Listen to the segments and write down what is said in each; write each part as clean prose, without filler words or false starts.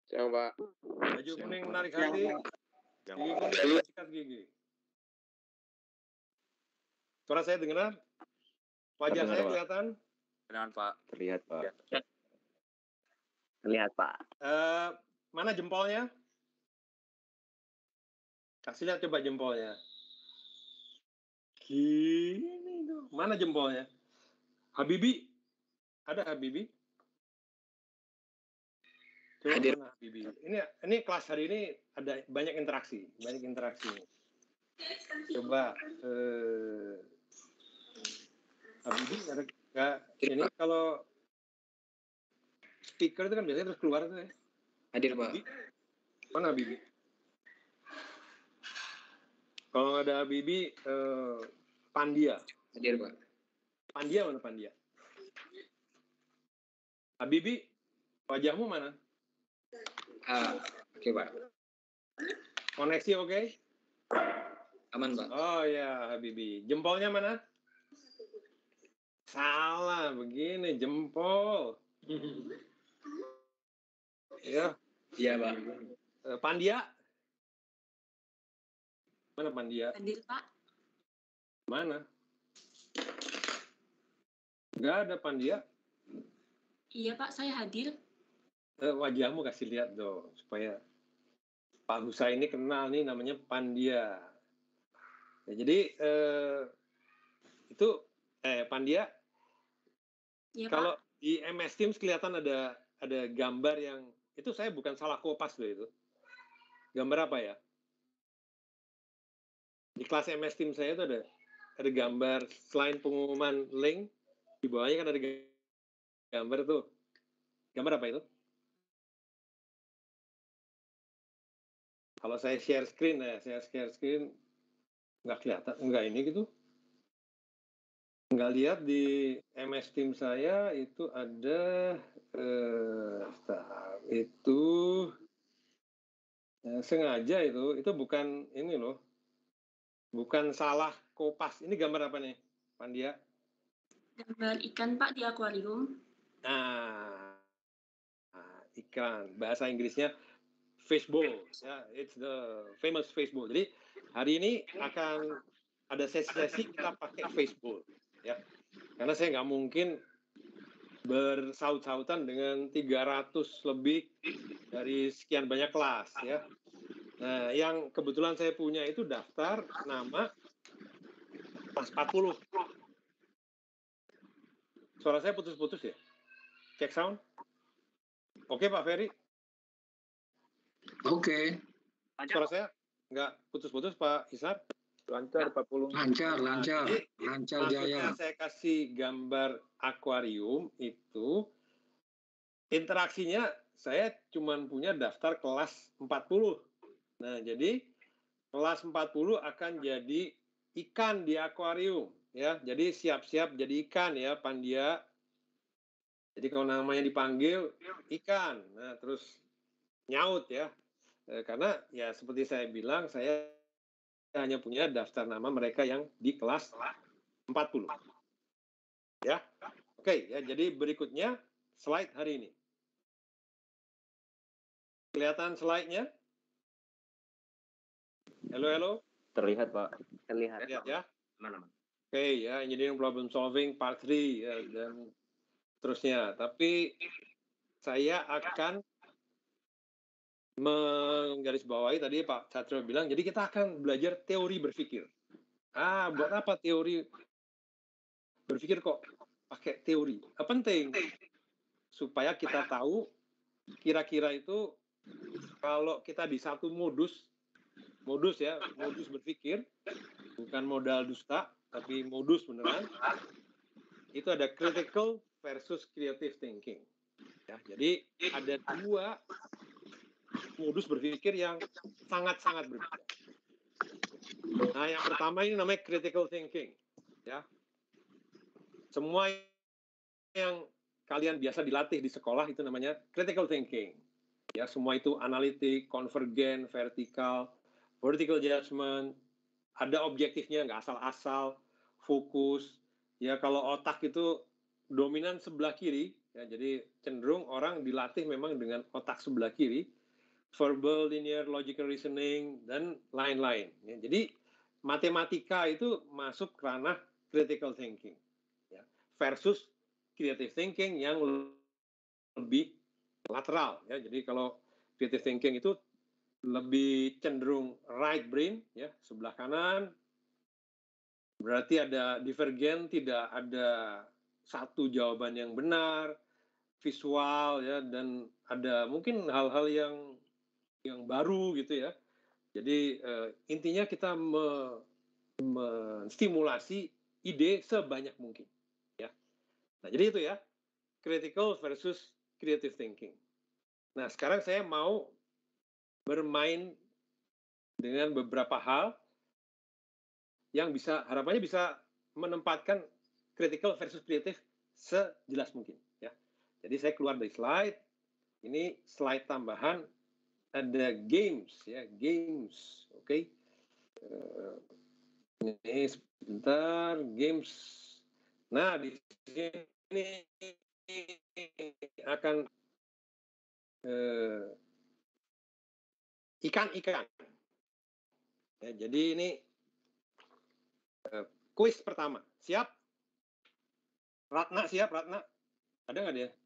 Siang, Pak. Baju kuning menarik hati. Gigi kuning sikat gigi. Suara saya dengar? Wajah saya kelihatan? Kedengaran, Pak. Terlihat, Pak. Terlihat, Pak. Mana jempolnya? Kasih lihat coba jempolnya. Gini tuh. Mana jempolnya? Habibi? Ada Habibi? Coba Hadir. mana Habibi? Ini kelas hari ini ada banyak interaksi. Coba Habibi ada nggak? Ini kalau speaker itu kan biasanya terus keluar tuh ya. Hadir, Pak. Habibi? Mana Habibi? Kalau nggak ada Habibi, Pandia. Hadir, Pak. Pandia mana Pandia? Habibi, wajahmu mana? Oke, Pak. Koneksi oke? Aman, Pak. Oh ya, Habibi. Jempolnya mana? Salah, begini jempol. Ya. Iya, Pak. Pandia? Mana Pandia? Hadir, Pak. Mana? Nggak ada Pandia. Iya, Pak, saya hadir. Wajahmu kasih lihat dong, supaya Pak Husa ini kenal nih, namanya Pandia. Ya, jadi itu Pandia. Iya, Kalau Pak. di MS Teams kelihatan ada gambar yang itu saya bukan salah kopas loh itu. Gambar apa ya? Di kelas MS Teams saya itu ada gambar selain pengumuman link di bawahnya kan ada gambar tuh. Gambar apa itu? Kalau saya share screen nggak kelihatan, nggak ini gitu. Nggak lihat di MS Teams saya itu ada itu sengaja itu bukan ini loh, bukan salah kopas. Ini gambar apa nih, Pandia? Gambar ikan, Pak, di akuarium. Nah, ikan. Bahasa Inggrisnya fishbowl. Ya, it's the famous fishbowl. Jadi hari ini akan ada sesi-sesi kita pakai fishbowl. Ya, karena saya nggak mungkin bersaut-sautan dengan 300 lebih dari sekian banyak kelas ya. Nah, yang kebetulan saya punya itu daftar nama kelas 40. Suara saya putus-putus ya? Cek sound. Oke, Pak Ferry. Oke. Suara saya nggak putus-putus, Pak Isar? Lancar 40. Lancar Jaya. Jaya. Saya kasih gambar akuarium itu interaksinya saya cuma punya daftar kelas 40. Nah, jadi kelas 40 akan jadi ikan di akuarium ya. Jadi siap-siap jadi ikan ya, Pandia. Jadi kalau namanya dipanggil ikan. Nah, terus nyaut ya. Karena ya seperti saya bilang, saya hanya punya daftar nama mereka yang di kelas 40. Ya. Oke, ya, jadi berikutnya slide hari ini. Kelihatan slide-nya? Halo. Terlihat, Pak. Terlihat. Lihat ya. Mana? Oke, ya, engineering problem solving part 3 ya, dan terusnya. Tapi saya akan menggarisbawahi tadi Pak Satrio bilang, jadi kita akan belajar teori berpikir. Buat apa teori berpikir kok pakai teori? Penting supaya kita tahu kira-kira itu kalau kita di satu modus berpikir, bukan modal dusta, tapi modus beneran. Itu ada critical versus creative thinking. Ya, jadi ada dua modus berpikir yang sangat-sangat berbeda. Nah, yang pertama ini namanya critical thinking. Ya, semua yang kalian biasa dilatih di sekolah itu namanya critical thinking. Ya, semua itu analitik, konvergen, vertikal, vertical judgment, ada objektifnya, nggak asal-asal, fokus. Ya, kalau otak itu dominan sebelah kiri, Ya, jadi cenderung orang dilatih memang dengan otak sebelah kiri, verbal, linear, logical reasoning, dan lain-lain. Ya, jadi matematika itu masuk ke ranah critical thinking, ya, versus creative thinking yang lebih lateral. Ya, jadi kalau creative thinking itu lebih cenderung right brain, ya, sebelah kanan. Berarti ada divergen, tidak ada satu jawaban yang benar, visual, ya, dan ada mungkin hal-hal yang baru gitu ya. Jadi intinya kita menstimulasi ide sebanyak mungkin, ya. Nah, jadi itu ya, critical versus creative thinking. Nah, sekarang saya mau bermain dengan beberapa hal yang harapannya bisa menempatkan critical versus creative sejelas mungkin, ya. Jadi saya keluar dari slide, ini slide tambahan, ada games, ya, games, oke. Ini sebentar, games. Nah, di sini akan ikan-ikan. Ya, jadi ini kuis pertama. Siap? Ratna siap, Ratna? Ada nggak dia?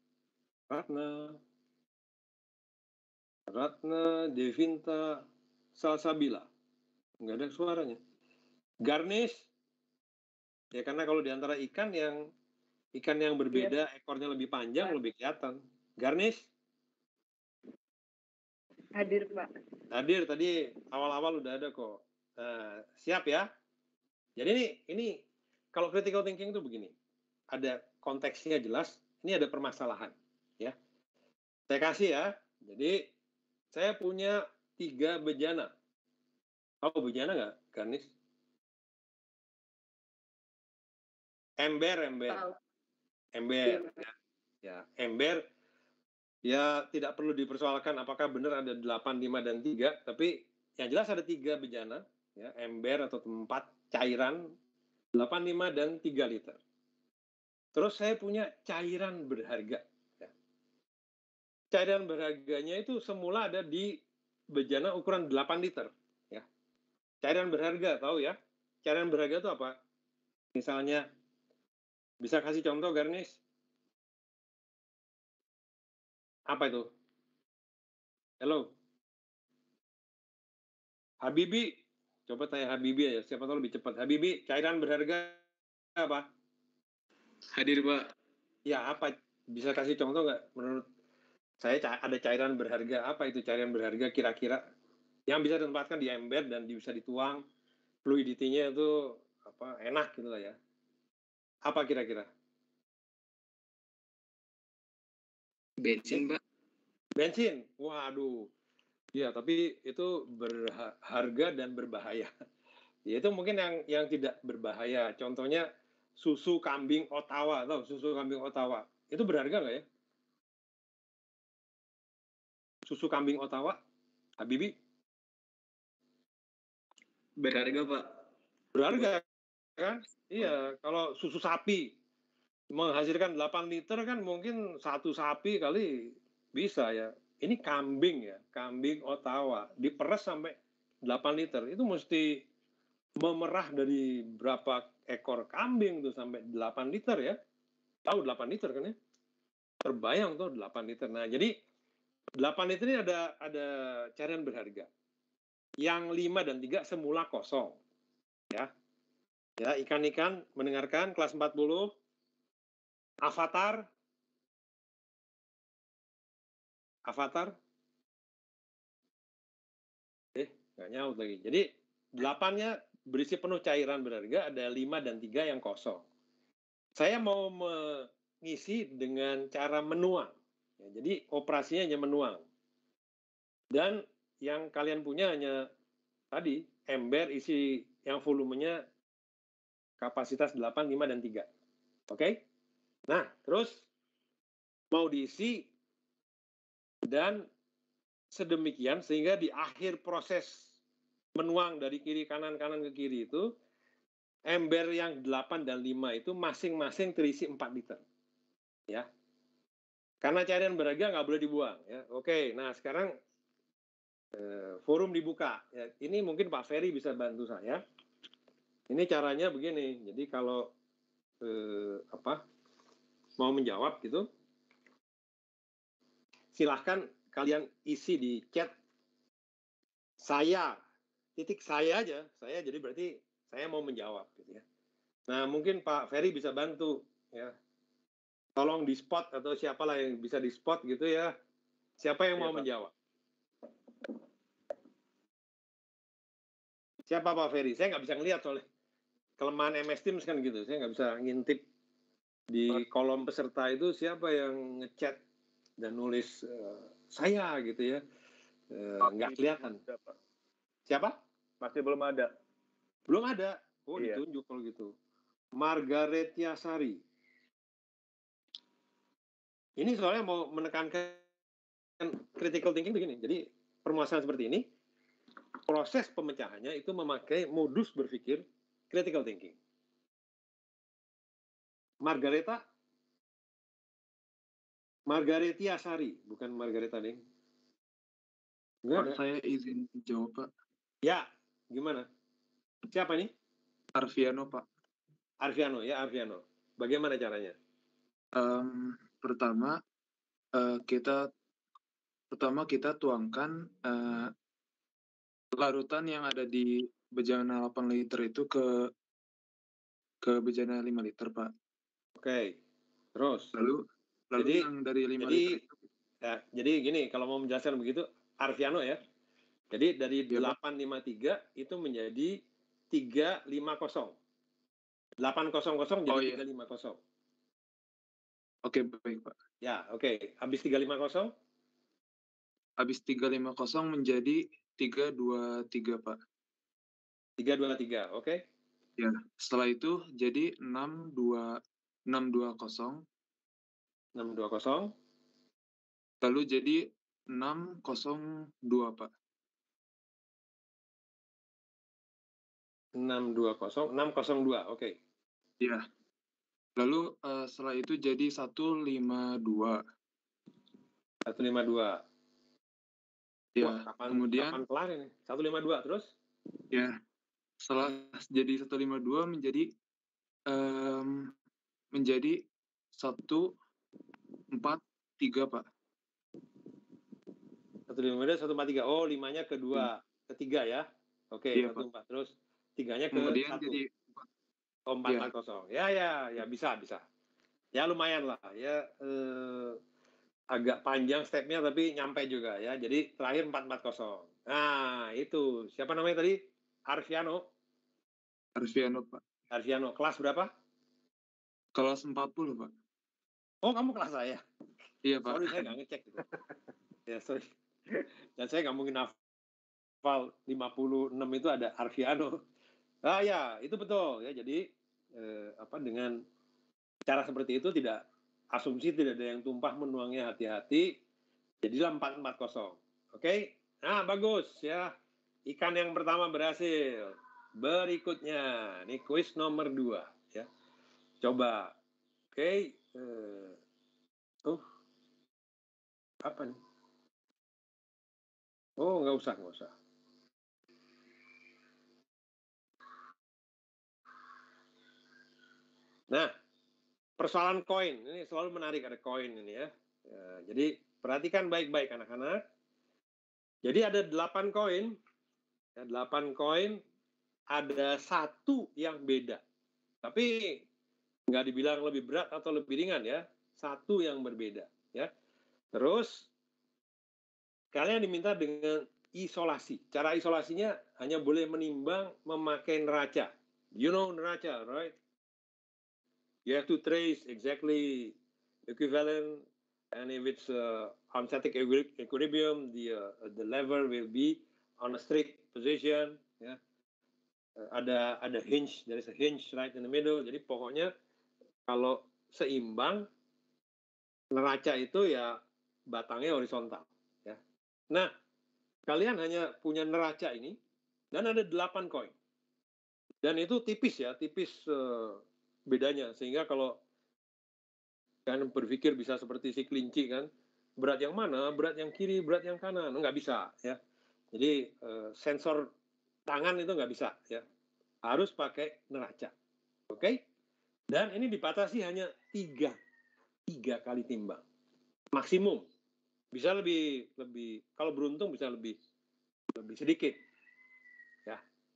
Ratna, Devinta, Salsabila. Nggak ada suaranya. Garnish. Ya, karena kalau di antara ikan yang berbeda, ekornya lebih panjang, lebih kelihatan. Garnish. Hadir, Pak. Hadir, tadi awal-awal udah ada kok. Siap ya? Jadi ini kalau critical thinking itu begini. Ada konteksnya jelas, ini ada permasalahan. Ya. Saya kasih ya. Jadi saya punya 3 bejana. Tahu bejana nggak, Garnish? Ember. Tahu. Ember. Ya, ember. Ya, tidak perlu dipersoalkan apakah benar ada 8, 5, dan 3. Tapi yang jelas ada 3 bejana. Ya, ember atau tempat cairan 8, 5, dan 3 liter. Terus saya punya cairan berharga. Ya. Cairan berharganya itu semula ada di bejana ukuran 8 liter. Ya. Cairan berharga, tahu ya? Cairan berharga itu apa? Misalnya, bisa kasih contoh, Garnish? Apa itu? Halo? Habibi? Coba tanya Habibi aja, siapa tahu lebih cepat. Habibi, cairan berharga apa? Hadir, Pak. Ya, apa? Bisa kasih contoh nggak? Menurut saya ada cairan berharga. Apa itu cairan berharga kira-kira? Yang bisa ditempatkan di ember dan bisa dituang. Fluidity-nya itu enak gitu lah ya. Apa kira-kira? Bensin, Pak. Bensin. Waduh. Ya, tapi itu berharga dan berbahaya. Ya, itu mungkin yang tidak berbahaya. Contohnya susu kambing Ottawa. Tahu susu kambing Ottawa? Itu berharga nggak ya? Susu kambing Ottawa? Habibi? Berharga, Pak. Berharga kan? Iya, kalau susu sapi menghasilkan 8 liter kan mungkin satu sapi kali bisa ya. Ini kambing ya, kambing Ottawa diperes sampai 8 liter. Itu mesti memerah dari berapa ekor kambing tuh sampai 8 liter ya. Tahu 8 liter kan ya? Terbayang tuh 8 liter. Nah, jadi 8 liter ini ada cairan berharga. Yang 5 dan 3 semula kosong. Ya. Ya, ikan-ikan mendengarkan kelas 40. Avatar. Nggak nyaut lagi. Jadi 8-nya berisi penuh cairan berharga, ada 5 dan 3 yang kosong. Saya mau mengisi dengan cara menuang. Ya, jadi operasinya hanya menuang. Dan yang kalian punya hanya tadi, ember isi yang volumenya kapasitas 8, 5, dan 3. Oke? Nah, terus mau diisi dan sedemikian sehingga di akhir proses menuang dari kiri kanan ke kiri itu ember yang 8 dan 5 itu masing-masing terisi 4 liter. Ya. Karena cairan berharga nggak boleh dibuang. Ya. Oke, nah sekarang forum dibuka. Ya, ini mungkin Pak Ferry bisa bantu saya. Ini caranya begini. Jadi kalau mau menjawab gitu, silahkan kalian isi di chat saya, titik saya aja. Saya jadi berarti saya mau menjawab gitu ya. Nah, mungkin Pak Ferry bisa bantu ya. Tolong di spot atau siapalah yang bisa di spot gitu ya. Siapa yang mau menjawab? Siapa Pak Ferry? Saya nggak bisa ngelihat soalnya. Kelemahan MS Teams kan gitu. Saya nggak bisa ngintip di kolom peserta itu siapa yang ngechat dan nulis saya gitu ya. Nggak kelihatan. Siapa? Masih belum ada. Belum ada. Oh, Iya. ditunjuk kalau gitu. Margaret Yasari. Ini soalnya mau menekankan critical thinking begini. Jadi permasalahan seperti ini, proses pemecahannya itu memakai modus berpikir critical thinking. Margaret Yasari, bukan Margareta Ding. Pak, saya izin jawab, Pak. Ya, gimana? Siapa nih? Arviano, Pak. Arviano. Bagaimana caranya? Pertama kita tuangkan larutan yang ada di bejana 8 liter itu ke bejana 5 liter, Pak. Oke. Terus? Lalu Jadi, yang dari 5 liter itu. Ya, jadi gini, kalau mau menjelaskan begitu, Arviano ya. Jadi dari 853 itu menjadi 350. 800 jadi 350. Oke, baik, Pak. Ya, oke. Habis 350? Habis 350 menjadi 323, Pak. 323, oke. Ya, setelah itu jadi 620. 620. Lalu jadi 602, Pak. 602, oke. Ya. Lalu setelah itu jadi 152. 152. Ya, Wah, kemudian kapan kelar ini? 152 terus? ya, setelah jadi 152 menjadi 143, Pak. 152, 143. Oh, 5-nya ketiga ya. Oke, Iya, 14. Terus 3-nya ke kemudian 1. jadi 440. Ya, bisa. Ya lumayan lah ya, agak panjang stepnya tapi nyampe juga ya. Jadi terakhir 440. Nah, itu siapa namanya tadi? Arviano, Pak. Arviano, kelas berapa? Kelas 40, Pak. Oh, kamu kelas saya. Iya, Pak. Sorry, saya nggak ngecek gitu. Ya, sorry. Dan saya nggak mungkin hafal 56 itu ada Arviano. Ah ya, itu betul ya. Jadi dengan cara seperti itu asumsi tidak ada yang tumpah menuangnya, hati-hati. Jadilah 440. Oke? Nah, bagus ya. Ikan yang pertama berhasil. Berikutnya, ini kuis nomor 2 ya. Coba. Oke, apa nih? Oh, nggak usah. Nah, persoalan koin. Ini selalu menarik, ada koin ini ya. Jadi, perhatikan baik-baik anak-anak. Jadi ada 8 koin. Ya, 8 koin, ada 1 yang beda. Tapi nggak dibilang lebih berat atau lebih ringan ya. 1 yang berbeda ya. Terus kalian diminta dengan isolasi. Cara isolasinya hanya boleh menimbang memakai neraca. You know neraca, right? You have to trace exactly equivalent, and if it's on static equilibrium, the lever will be on a straight position. Ya. Ada hinge, there is a hinge right in the middle. Jadi pokoknya kalau seimbang, neraca itu ya batangnya horizontal. Ya. Nah, kalian hanya punya neraca ini, dan ada 8 koin. Dan itu tipis ya, tipis bedanya. Sehingga kalau kan berpikir bisa seperti si kelinci kan, berat yang mana, berat yang kiri, berat yang kanan, nggak bisa ya. Jadi sensor tangan itu nggak bisa ya, harus pakai neraca, oke? Dan ini dibatasi hanya tiga kali timbang maksimum, bisa lebih kalau beruntung bisa lebih sedikit ya.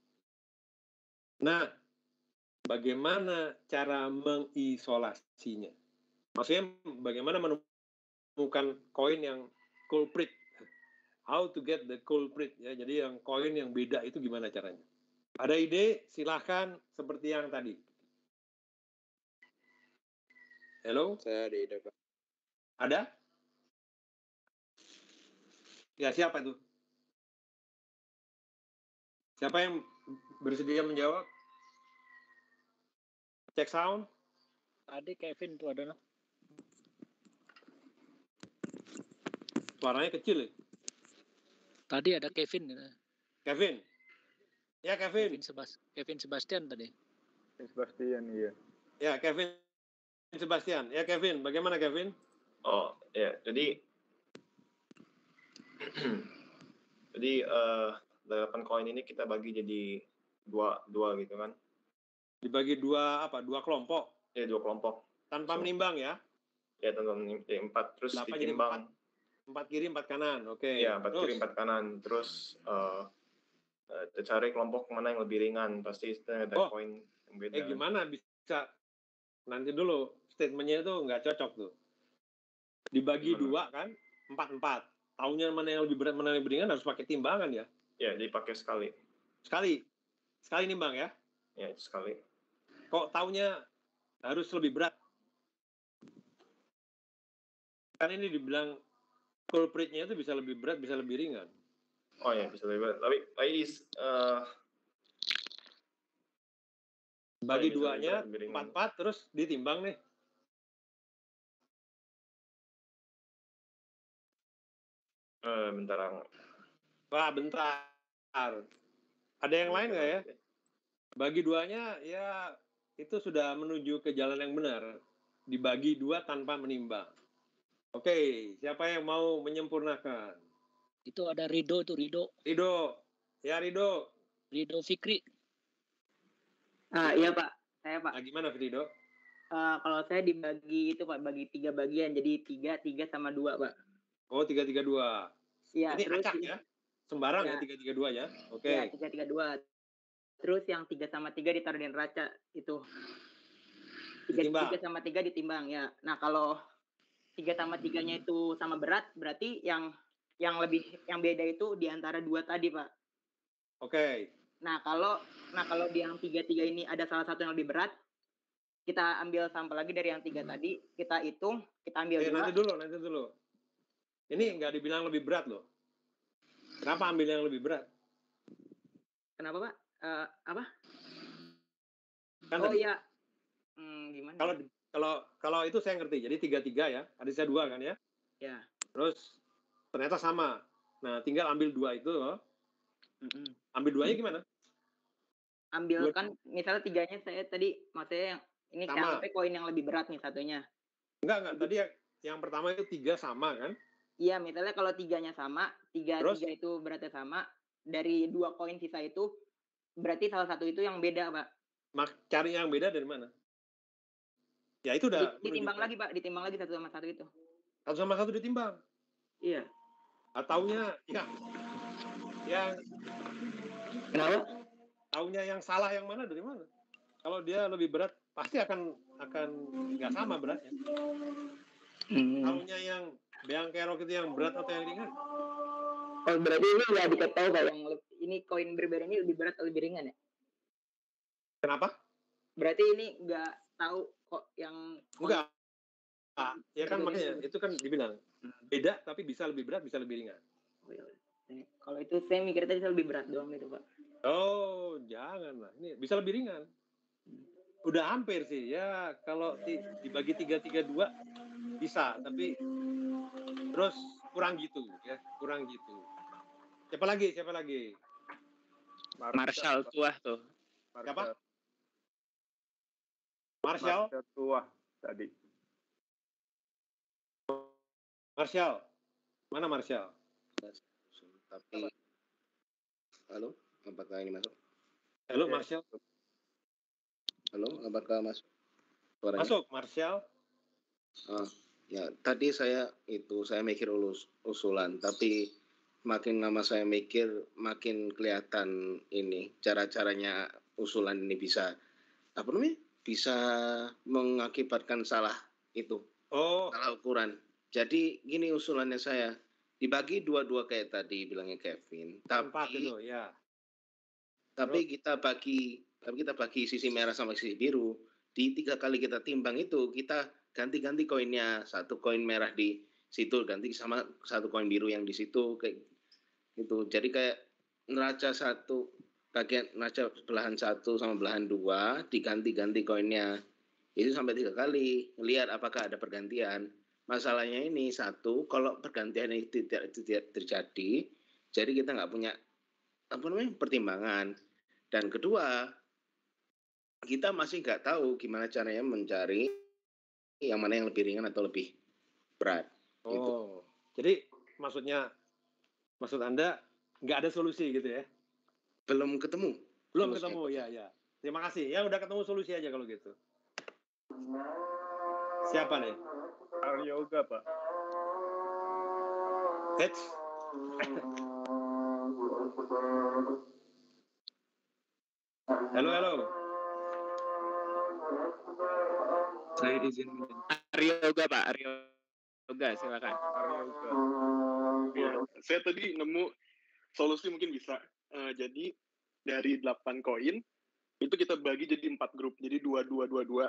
Nah, bagaimana cara mengisolasinya? Maksudnya bagaimana menemukan koin yang culprit? How to get the culprit ya. Jadi yang koin yang beda itu gimana caranya? Ada ide? Silahkan seperti yang tadi. Hello? Saya ada ide, Pak. Ada? Ya, siapa itu? Siapa yang bersedia menjawab? Cek sound. Tadi Kevin tuh ada. Suaranya kecil ya? Tadi ada Kevin. Kevin. Ya, Kevin. Kevin Sebastian tadi. Sebastian, iya. Ya, Kevin Sebastian. Ya, Kevin. Bagaimana, Kevin? Oh, ya. Jadi 8 koin ini kita bagi jadi dua gitu kan. Dibagi dua kelompok? Ya, 2 kelompok. Tanpa menimbang ya? Ya, tanpa menimbang. 4 terus 8 ditimbang. 4 kiri, 4 kanan. Oke. Iya, 4 kiri, 4 kanan. Terus cari kelompok mana yang lebih ringan. Pasti ada koin yang beda. Gimana bisa? Nanti dulu. Statementnya itu nggak cocok tuh. Dibagi dua kan? 4-4. Taunya mana yang lebih berat, mana yang lebih ringan harus pakai timbangan ya? Ya, jadi pakai sekali. Sekali nimbang ya? Ya, sekali. Kok taunya harus lebih berat? Kan ini dibilang culpritnya itu bisa lebih berat, bisa lebih ringan. Oh ya, bisa lebih berat. Tapi bagi duanya 4-4 terus ditimbang nih. Bentar. Wah, bentar. Ada yang lain nggak ya? Bagi duanya ya itu sudah menuju ke jalan yang benar. Dibagi dua tanpa menimbang. Oke, siapa yang mau menyempurnakan? Itu ada Rido. Ya, Rido. Rido Fikri. Iya Pak, saya Pak. Nah, gimana Rido? Kalau saya dibagi itu Pak, bagi 3 bagian, jadi 3 sama 2 Pak. Oh, 3-3-2. Iya, ini terus acak ya? Sembarang ya 3-3-2 ya? Oke. Iya, 3-3-2. Terus yang 3 sama 3 ditaruh di neraca itu. 3 sama 3 ditimbang ya. Nah, kalau 3 sama 3-nya itu sama berat, berarti yang beda itu di antara 2 tadi, Pak. Oke. Nah, kalau di yang 3-3 ini ada salah satu yang lebih berat, kita ambil sampel lagi dari yang 3 tadi, kita hitung, kita ambil 2. Nanti dulu. Ini nggak dibilang lebih berat loh. Kenapa ambil yang lebih berat? Kenapa, Pak? Apa? Kan iya. Gimana? Kalau itu saya ngerti. Jadi 3-3 ya. Ada saya 2 kan ya? Ya. Terus ternyata sama. Nah, tinggal ambil 2 itu loh. Ambil 2-nya gimana? Ambil kan misalnya 3-nya saya tadi, maksudnya yang ini sampai koin yang lebih berat nih satunya. Enggak. Tadi yang pertama itu 3 sama kan? Iya, misalnya kalau 3-nya sama, 3 itu beratnya sama, dari 2 koin sisa itu berarti salah satu itu yang beda, Pak. Cari yang beda dari mana? Ya itu udah ditimbang lagi, Pak, ditimbang lagi satu sama satu itu. Satu sama satu ditimbang. Iya. Taunya yang kenapa? Taunya yang salah yang mana dari mana? Kalau dia lebih berat pasti akan nggak sama beratnya. Taunya yang beang kerok itu yang berat atau yang ringan? Oh, berarti ini nggak diketahui Pak, yang ini koin berbeda ini lebih berat atau lebih ringan ya? Kenapa? Berarti ini nggak tahu kok yang enggak. Ya kan makanya itu kan dibilang beda tapi bisa lebih berat bisa lebih ringan. Oh, ya. Kalau itu saya mikir tadi lebih berat doang itu Pak. Oh, jangan lah. Ini bisa lebih ringan. Udah hampir sih ya, kalau dibagi 3-3-2 bisa, tapi terus kurang gitu ya, Siapa lagi? Marshall Tuah tuh. Siapa? Marshall Tuah tadi. Marshall. Mana Marshall? Tapi halo, apakah ini masuk? Halo Marshall. Halo, apakah masuk? Suaranya? Masuk Marshall. Ya, tadi saya mikir usulan, tapi makin lama saya mikir makin kelihatan ini cara-caranya usulan ini bisa bisa mengakibatkan salah itu. Salah ukuran. Jadi gini usulannya saya, dibagi dua-dua kayak tadi bilangnya Kevin. Empat itu, ya. Tapi kita bagi sisi merah sama sisi biru. Di 3 kali kita timbang itu, kita ganti-ganti koinnya. 1 koin merah di situ ganti sama 1 koin biru yang di situ kayak gitu. Jadi kayak neraca belahan 1 sama belahan 2 diganti-ganti koinnya. Itu sampai 3 kali. Lihat apakah ada pergantian. Masalahnya ini 1, kalau pergantian itu tidak terjadi, jadi kita nggak punya pertimbangan. Dan kedua, kita masih nggak tahu gimana caranya mencari yang mana yang lebih ringan atau lebih berat. Gitu. Jadi maksud Anda nggak ada solusi gitu ya? Belum ketemu, ya. Terima kasih. Ya udah ketemu solusi aja kalau gitu. Siapa nih? Aryoga, Pak. Halo. Saya izin. Aryoga, Pak. Aryoga, silakan. Aryoga. Ya, saya tadi nemu solusi mungkin bisa. Jadi dari 8 koin itu kita bagi jadi 4 grup. Jadi 2.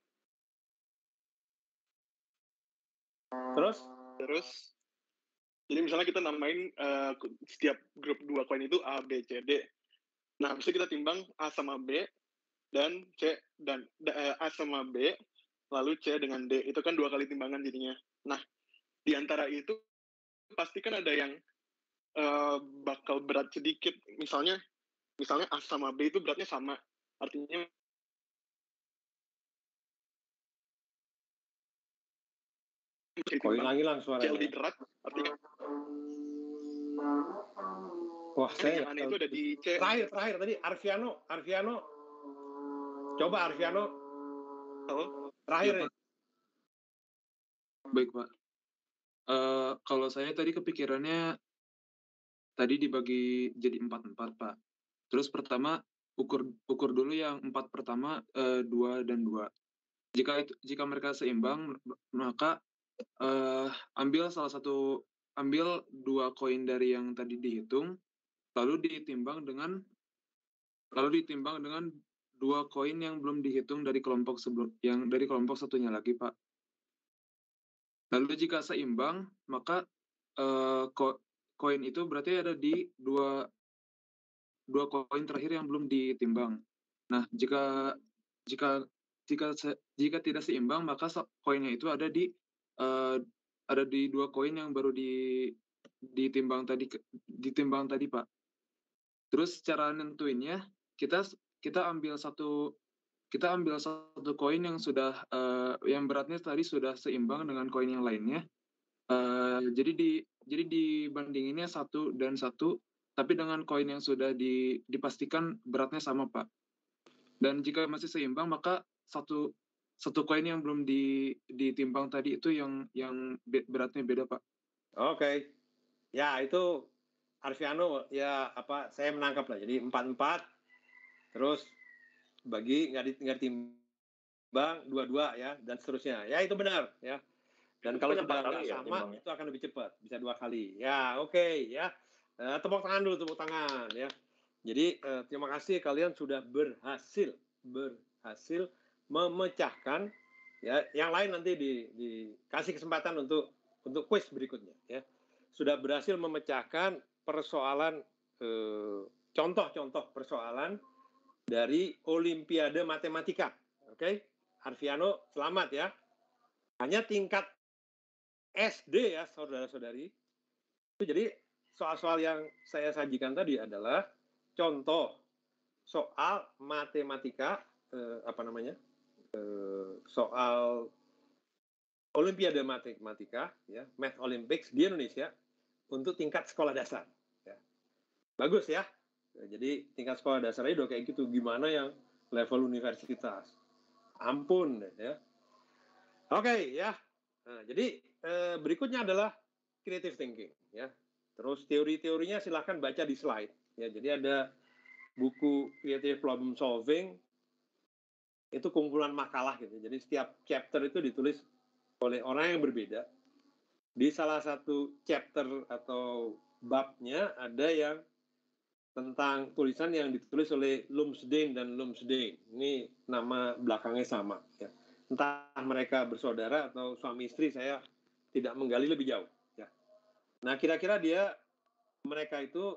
Terus jadi misalnya kita namain setiap grup 2 koin itu A, B, C, D. Nah, habis itu kita timbang A sama B dan C dan A sama B lalu C dengan D. Itu kan 2 kali timbangan jadinya. Nah, di antara itu pasti kan ada yang bakal berat sedikit. Misalnya A sama B itu beratnya sama. Artinya hilang suaranya. Lebih berat, artinya. Wah, saya yang aneh itu ada di C. Terakhir tadi Arviano. Coba Arviano. Halo. Terakhir. Ya, Pak. Baik, Pak. Kalau saya tadi kepikirannya tadi dibagi jadi 4, Pak. Terus pertama ukur dulu yang 4 pertama 2 dan 2. Jika mereka seimbang, maka ambil 2 koin dari yang tadi dihitung, lalu ditimbang dengan 2 koin yang belum dihitung dari kelompok satunya lagi, Pak. Lalu jika seimbang, maka koin itu berarti ada di dua koin terakhir yang belum ditimbang. Nah, jika tidak seimbang, maka koinnya itu ada di 2 koin yang baru ditimbang tadi, Pak. Terus cara nentuinnya, kita ambil satu koin yang sudah yang beratnya tadi sudah seimbang dengan koin yang lainnya. Jadi dibandinginnya 1 dan 1, tapi dengan koin yang sudah dipastikan beratnya sama, Pak. Dan jika masih seimbang, maka satu koin yang belum ditimbang tadi itu yang beratnya beda, Pak. Oke. Ya, itu Arviano ya saya menangkap lah. Jadi 4, terus bagi nggak ditimbang 2 ya, dan seterusnya. Ya, itu benar ya. Dan kalau sudah nggak sama, itu akan lebih cepat, bisa 2 kali. Ya, oke ya. Tepuk tangan dulu, tepuk tangan ya. Jadi terima kasih kalian sudah berhasil memecahkan ya. Yang lain nanti dikasih kesempatan untuk kuis berikutnya ya. Sudah berhasil memecahkan persoalan contoh-contoh persoalan dari Olimpiade Matematika. Oke? Arviano, selamat ya. Hanya tingkat SD ya, saudara-saudari. Jadi soal-soal yang saya sajikan tadi adalah contoh soal matematika soal Olimpiade Matematika, ya, Math Olympics di Indonesia untuk tingkat sekolah dasar. Ya. Bagus ya. Jadi tingkat sekolah dasarnya udah kayak gitu. Gimana yang level universitas? Ampun, ya. Oke, ya. Nah, jadi berikutnya adalah creative thinking, ya. Terus teori-teorinya silahkan baca di slide. Ya, jadi ada buku Creative Problem Solving, itu kumpulan makalah gitu. Jadi setiap chapter itu ditulis oleh orang yang berbeda. Di salah satu chapter atau babnya ada yang tentang tulisan yang ditulis oleh Lumsden dan Lumsden. Ini nama belakangnya sama. Ya. Entah mereka bersaudara atau suami istri, saya tidak menggali lebih jauh. Ya. Nah, kira-kira mereka itu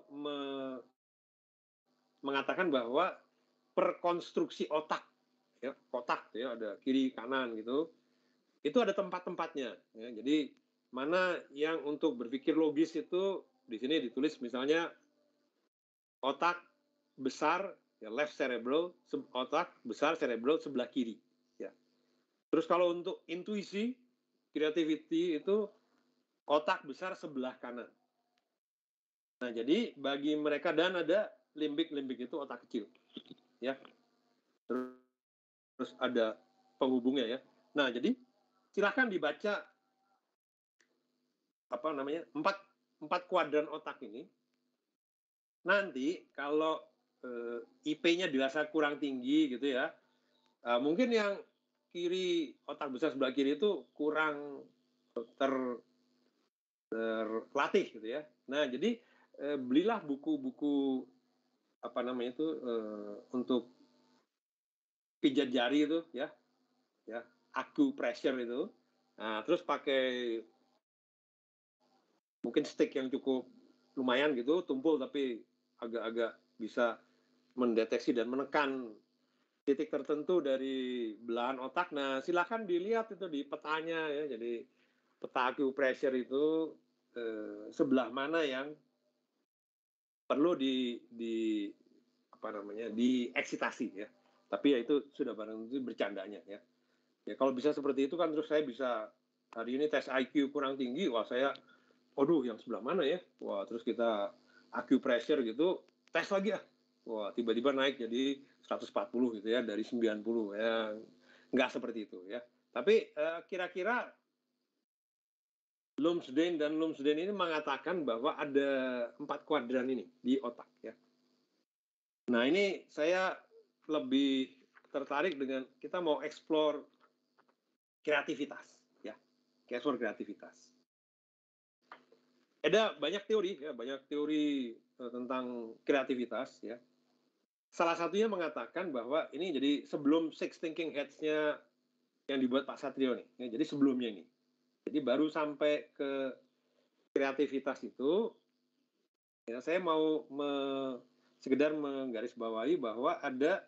mengatakan bahwa perkonstruksi otak, ya, kotak, ya, ada kiri kanan gitu, itu ada tempat-tempatnya. Ya. Jadi mana yang untuk berpikir logis itu di sini ditulis misalnya otak besar, ya, left cerebral, otak besar cerebral sebelah kiri. Ya. Terus kalau untuk intuisi, creativity itu otak besar sebelah kanan. Nah, jadi bagi mereka, dan ada limbik itu otak kecil. Ya. Terus ada penghubungnya, ya. Nah, jadi silahkan dibaca empat kuadran otak ini. Nanti kalau IP-nya dirasa kurang tinggi gitu ya, mungkin yang kiri, otak besar sebelah kiri itu kurang terlatih gitu ya. Nah, jadi belilah buku-buku untuk pijat jari itu ya, acupressure itu. Nah, terus pakai mungkin stick yang cukup lumayan gitu, tumpul tapi agak-agak bisa mendeteksi dan menekan titik tertentu dari belahan otak. Nah, silakan dilihat itu di petanya ya. Jadi peta acupressure itu sebelah mana yang perlu dieksitasi ya. Tapi ya itu sudah barang itu bercandanya ya. Ya kalau bisa seperti itu kan, terus saya bisa hari ini tes IQ kurang tinggi, wah saya yang sebelah mana ya? Wah, terus kita acupressure gitu, tes lagi ya. Wah, tiba-tiba naik jadi 140 gitu ya, dari 90 ya. Nggak seperti itu ya. Tapi kira-kira Lumsden ini mengatakan bahwa ada 4 kuadran ini di otak ya. Nah, ini saya lebih tertarik dengan kita mau explore kreativitas ya. Explore kreativitas. Ada banyak teori tentang kreativitas ya. Salah satunya mengatakan bahwa ini jadi sebelum Six Thinking Hats-nya yang dibuat Pak Satrio nih. Ya, jadi sebelumnya ini. Jadi baru sampai ke kreativitas itu, ya, saya mau sekedar menggarisbawahi bahwa ada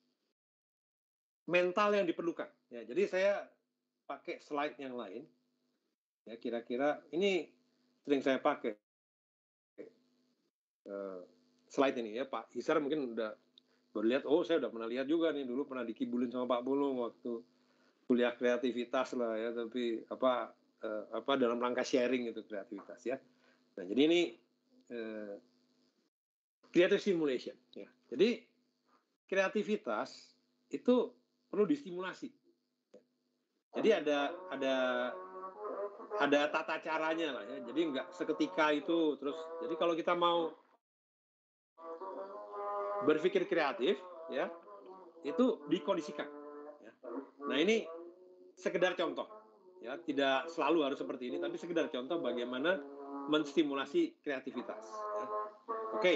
mental yang diperlukan. Ya, jadi saya pakai slide yang lain. Ya, kira-kira ini sering saya pakai slide ini ya. Pak Hisar mungkin udah baru lihat. Oh, saya udah pernah lihat juga nih, dulu pernah dikibulin sama Pak Bulung waktu kuliah kreativitas lah ya. Tapi dalam rangka sharing itu kreativitas ya. Nah, jadi ini creative stimulation ya. Jadi kreativitas itu perlu distimulasi. Jadi ada tata caranya lah ya. Jadi nggak seketika itu terus. Jadi kalau kita mau berpikir kreatif ya, itu dikondisikan. Ya. Nah, ini sekedar contoh ya, tidak selalu harus seperti ini, tapi sekedar contoh bagaimana menstimulasi kreativitas. Ya. Oke.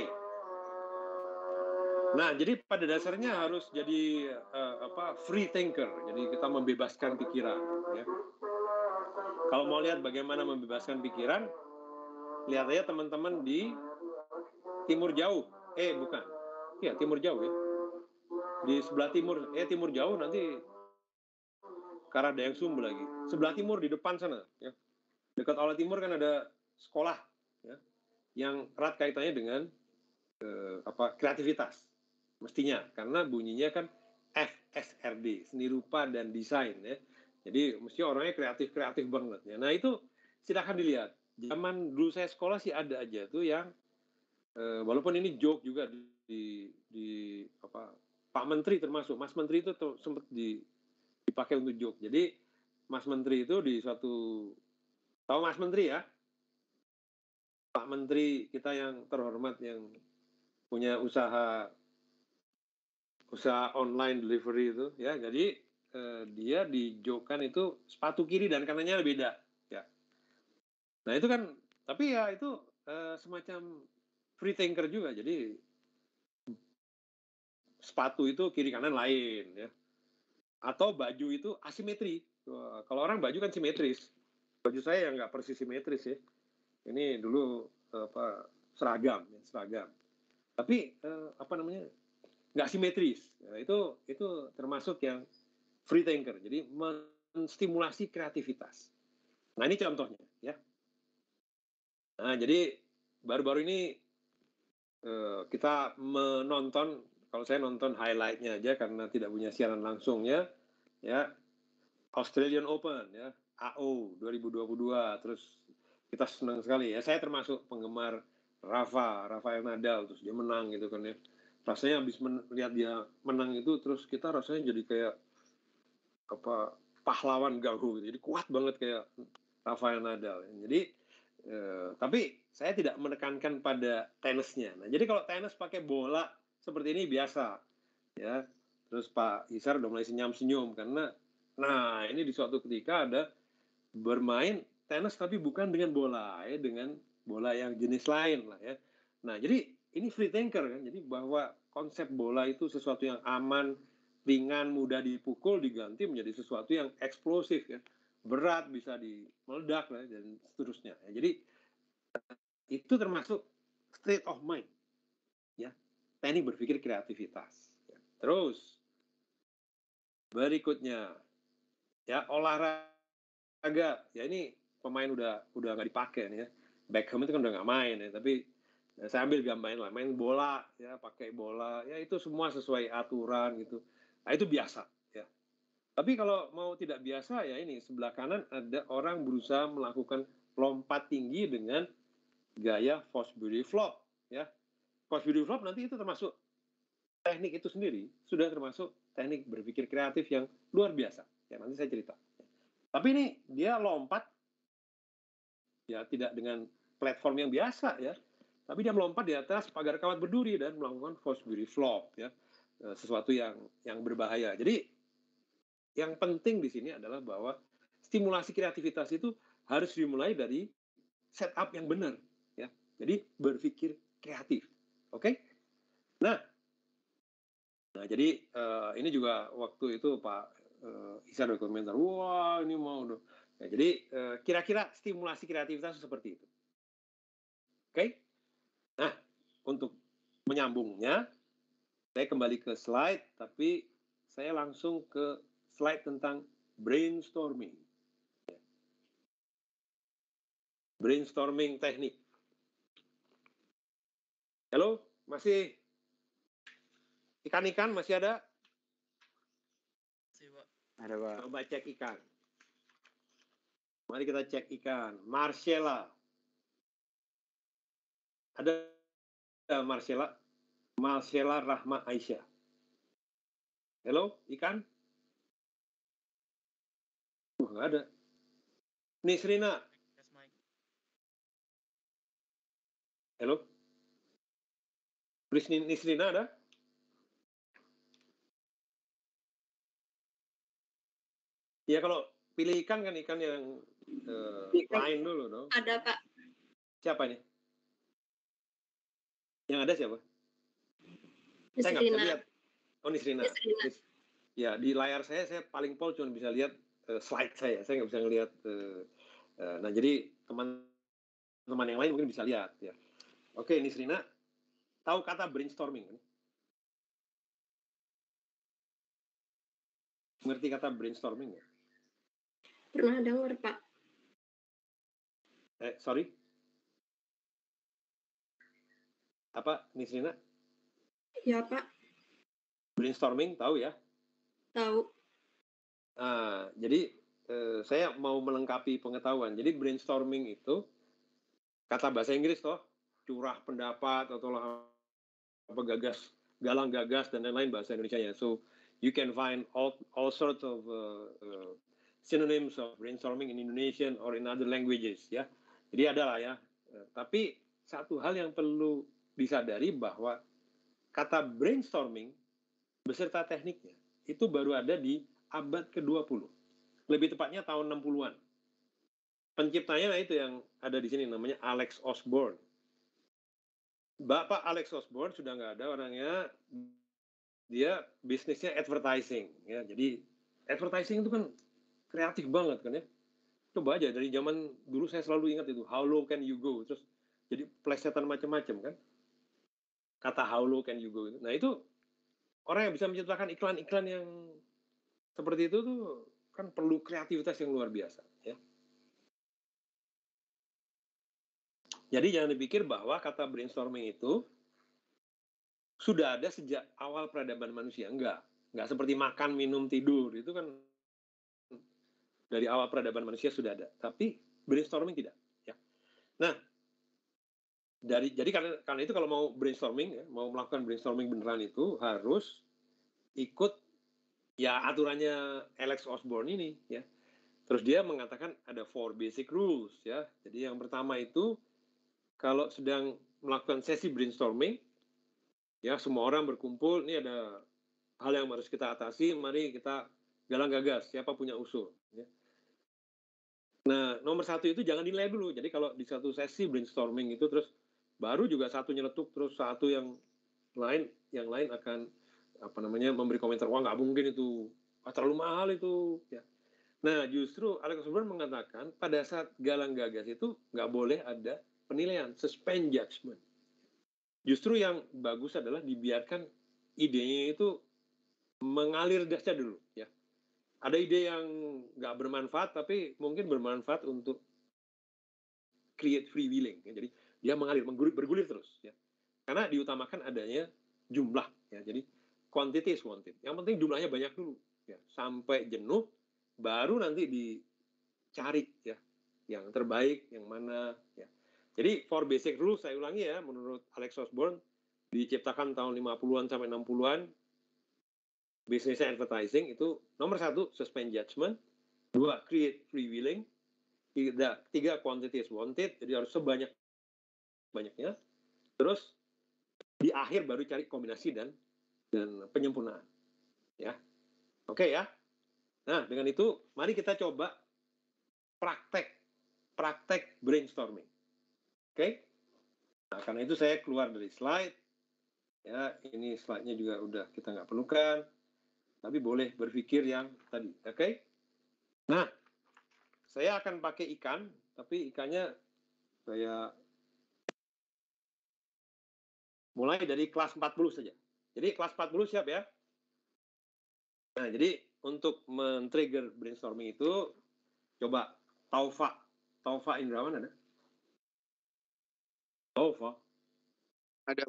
Nah, jadi pada dasarnya harus jadi free thinker. Jadi kita membebaskan pikiran. Ya. Kalau mau lihat bagaimana membebaskan pikiran, lihat aja teman-teman di Timur Jauh. Bukan. Ya, Timur Jauh ya. Di sebelah timur. Timur Jauh nanti Karadayang Sumber lagi. Sebelah timur di depan sana. Ya. Dekat Aula Timur kan ada sekolah ya, yang erat kaitannya dengan kreativitas. Mestinya, karena bunyinya kan FSRD, seni rupa dan desain ya. Jadi mesti orangnya kreatif banget ya. Nah itu silakan dilihat. Zaman dulu saya sekolah sih ada aja tuh yang walaupun ini joke juga di apa Pak Menteri termasuk Mas Menteri itu sempat dipakai untuk joke. Jadi Mas Menteri itu di suatu tahu Mas Menteri ya? Pak Menteri kita yang terhormat yang punya usaha online delivery itu ya. Jadi dia dijokan itu sepatu kiri dan kanannya beda ya. Nah itu kan tapi ya itu semacam free thinker juga. Jadi sepatu itu kiri kanan lain ya. Atau baju itu asimetri. Kalau orang baju kan simetris. Baju saya yang nggak persis simetris ya. Ini dulu seragam. Tapi apa namanya nggak simetris. Nah, itu termasuk yang free thinker. Jadi menstimulasi kreativitas. Nah ini contohnya ya. Nah jadi baru-baru ini kita menonton, kalau saya nonton highlight-nya aja karena tidak punya siaran langsungnya ya, Australian Open ya, AO 2022. Terus kita senang sekali ya. Saya termasuk penggemar Rafael Nadal, terus dia menang gitu kan ya. Rasanya habis melihat dia menang itu, terus kita rasanya jadi kayak apa pahlawan gahu gitu. Jadi kuat banget kayak Rafael Nadal. Jadi tapi saya tidak menekankan pada tenisnya. Nah, jadi kalau tenis pakai bola seperti ini biasa ya. Terus Pak Hisar udah mulai senyum-senyum karena nah ini di suatu ketika ada bermain tenis tapi bukan dengan bola ya, dengan bola yang jenis lain lah ya. Nah, jadi ini free thinker kan. Jadi bahwa konsep bola itu sesuatu yang aman, ringan, mudah dipukul diganti menjadi sesuatu yang eksplosif ya. Berat, bisa meledak lah, dan seterusnya. Jadi itu termasuk state of mind ya. Teknik berpikir kreativitas. Ya. Terus berikutnya ya olahraga. Ya ini pemain udah nggak dipakai nih ya. Beckham itu kan udah nggak main ya, tapi saya ambil gambaran lah, main bola ya, pakai bola ya, itu semua sesuai aturan gitu. Nah itu biasa ya. Tapi kalau mau tidak biasa ya, ini sebelah kanan ada orang berusaha melakukan lompat tinggi dengan gaya Fosbury Flop ya. Fosbury Flop nanti itu termasuk teknik itu sendiri, sudah termasuk teknik berpikir kreatif yang luar biasa ya, nanti saya cerita. Tapi ini dia lompat ya tidak dengan platform yang biasa ya, tapi dia melompat di atas pagar kawat berduri dan melakukan Fosbury Flop ya, sesuatu yang berbahaya. Jadi yang penting di sini adalah bahwa stimulasi kreativitas itu harus dimulai dari setup yang benar ya. Jadi berpikir kreatif. Oke? Nah jadi ini juga waktu itu Pak Isa ada komentar, wah ini mau dong. Nah, jadi kira-kira stimulasi kreativitas seperti itu. Oke? Nah, untuk menyambungnya, saya kembali ke slide, tapi saya langsung ke slide tentang brainstorming. Brainstorming teknik. Halo, masih ikan masih ada? Ada, Pak. Coba cek ikan. Mari kita cek ikan. Marcella. Ada Marcella? Marcella Rahma Aisyah. Halo, ikan? Nggak ada. Nisrina. Halo? Nisrina ada? Ya kalau pilih ikan kan ikan yang lain dulu dong. Ada, Pak. Siapa nih? Yang ada siapa? Saya nggak bisa lihat. Oh, Nisrina. Ya, di layar saya paling cuma bisa lihat slide saya. Saya nggak bisa ngelihat. Nah, jadi teman-teman yang lain mungkin bisa lihat. Ya. Oke, Nisrina. Tahu kata brainstorming? Ngerti kata brainstorming nggak? Pernah dengar, Pak. Sorry? Apa, Nisrina? Ya, Pak. Brainstorming, tahu ya? Tahu. Jadi saya mau melengkapi pengetahuan. Jadi brainstorming itu kata bahasa Inggris toh, curah pendapat atau apa galang gagas dan lain-lain bahasa Indonesianya. So you can find all sorts of synonyms of brainstorming in Indonesian or in other languages ya. Jadi adalah ya. Tapi satu hal yang perlu disadari bahwa kata brainstorming beserta tekniknya itu baru ada di abad ke-20. Lebih tepatnya tahun 60-an. Penciptanya itu yang ada di sini namanya Alex Osborne. Bapak Alex Osborne sudah nggak ada orangnya, dia bisnisnya advertising ya. Jadi advertising itu kan kreatif banget kan ya. Coba aja dari zaman dulu saya selalu ingat itu how low can you go, terus jadi plesetan macam-macam kan. Kata how low can you go itu. Nah itu orang yang bisa menciptakan iklan-iklan yang seperti itu tuh kan perlu kreativitas yang luar biasa ya. Jadi jangan dipikir bahwa kata brainstorming itu sudah ada sejak awal peradaban manusia. Enggak seperti makan, minum, tidur. Itu kan dari awal peradaban manusia sudah ada. Tapi brainstorming tidak. Ya. Nah, jadi karena itu kalau mau brainstorming, ya, mau melakukan brainstorming beneran itu harus ikut ya aturannya Alex Osborne ini. Ya. Terus dia mengatakan ada 4 basic rules. Ya. Jadi yang pertama itu kalau sedang melakukan sesi brainstorming, ya semua orang berkumpul, ini ada hal yang harus kita atasi, mari kita galang gagas, siapa punya usul. Ya. Nah, nomor 1 itu jangan dinilai dulu. Jadi kalau di satu sesi brainstorming itu terus baru juga satu nyeletuk, terus satu yang lain akan memberi komentar, wah nggak mungkin itu, terlalu mahal itu. Ya. Nah, justru Alex Osborne mengatakan pada saat galang gagas itu nggak boleh ada penilaian, suspend judgment. Justru yang bagus adalah dibiarkan idenya itu mengalir saja dulu. Ya. Ada ide yang nggak bermanfaat, tapi mungkin bermanfaat untuk create freewheeling. Ya. Jadi dia mengalir, bergulir terus. Ya. Karena diutamakan adanya jumlah. Ya. Jadi quantity is wanted. Yang penting jumlahnya banyak dulu. Ya. Sampai jenuh, baru nanti dicari ya yang terbaik, yang mana. Ya. Jadi 4 basic rules, saya ulangi ya, menurut Alex Osborne, diciptakan tahun 50-an sampai 60-an, bisnisnya advertising itu nomor 1, suspend judgment, 2, create freewheeling, 3, quantity is wanted, jadi harus sebanyak-banyaknya, terus di akhir baru cari kombinasi dan penyempurnaan. Ya. Oke ya. Nah, dengan itu, mari kita coba praktek brainstorming. Oke, nah karena itu saya keluar dari slide, ya ini slide-nya juga udah kita nggak perlukan, tapi boleh berpikir yang tadi, oke? Nah, saya akan pakai ikan, tapi ikannya saya mulai dari kelas 40 saja. Jadi kelas 40 siap ya? Nah, jadi untuk men-trigger brainstorming itu, coba Taufa Indrawan ada? Taufa? Ada.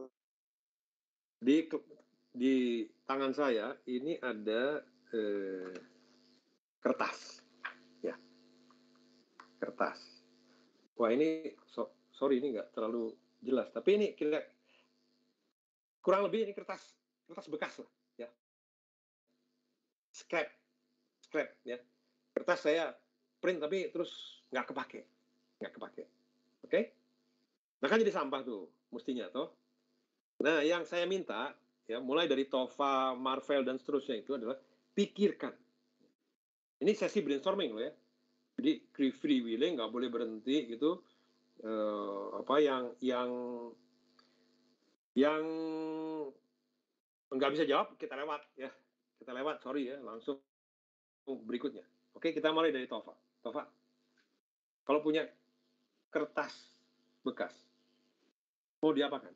Di tangan saya ini ada kertas, ya, kertas. Wah ini sorry ini nggak terlalu jelas, tapi ini kurang lebih ini kertas bekas lah, ya, scrap, ya, kertas saya print tapi terus nggak kepake, oke? Nah kan jadi sampah tuh, mestinya toh. Nah, yang saya minta, ya, mulai dari Taufa, Marvel, dan seterusnya itu adalah pikirkan. Ini sesi brainstorming loh ya. Jadi freewheeling, nggak boleh berhenti gitu. Yang nggak bisa jawab kita lewat ya. Sorry ya, langsung berikutnya. Oke, kita mulai dari Taufa. Kalau punya kertas bekas, mau diapakan?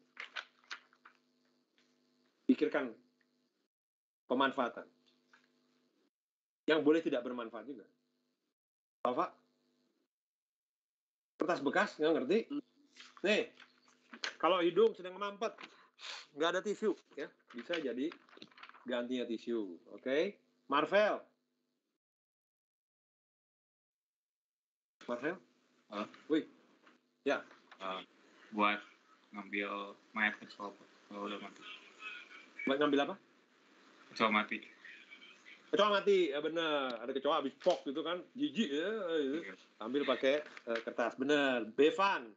Pikirkan pemanfaatan. Yang boleh tidak bermanfaat juga. Taufa, kertas bekas, nggak ngerti? Nih, kalau hidung sedang mampet, nggak ada tisu, ya bisa jadi gantinya tisu. Oke? Marvel, Marcel? Halo? Wih. Ya. Buat ngambil mayat kecoa kalau udah mati. Buat ngambil apa? Kecoa mati. Kecoa mati, ya benar. Ada kecoa habis pok gitu kan, jijik ya. Gitu. Ambil pakai kertas, benar. Bevan.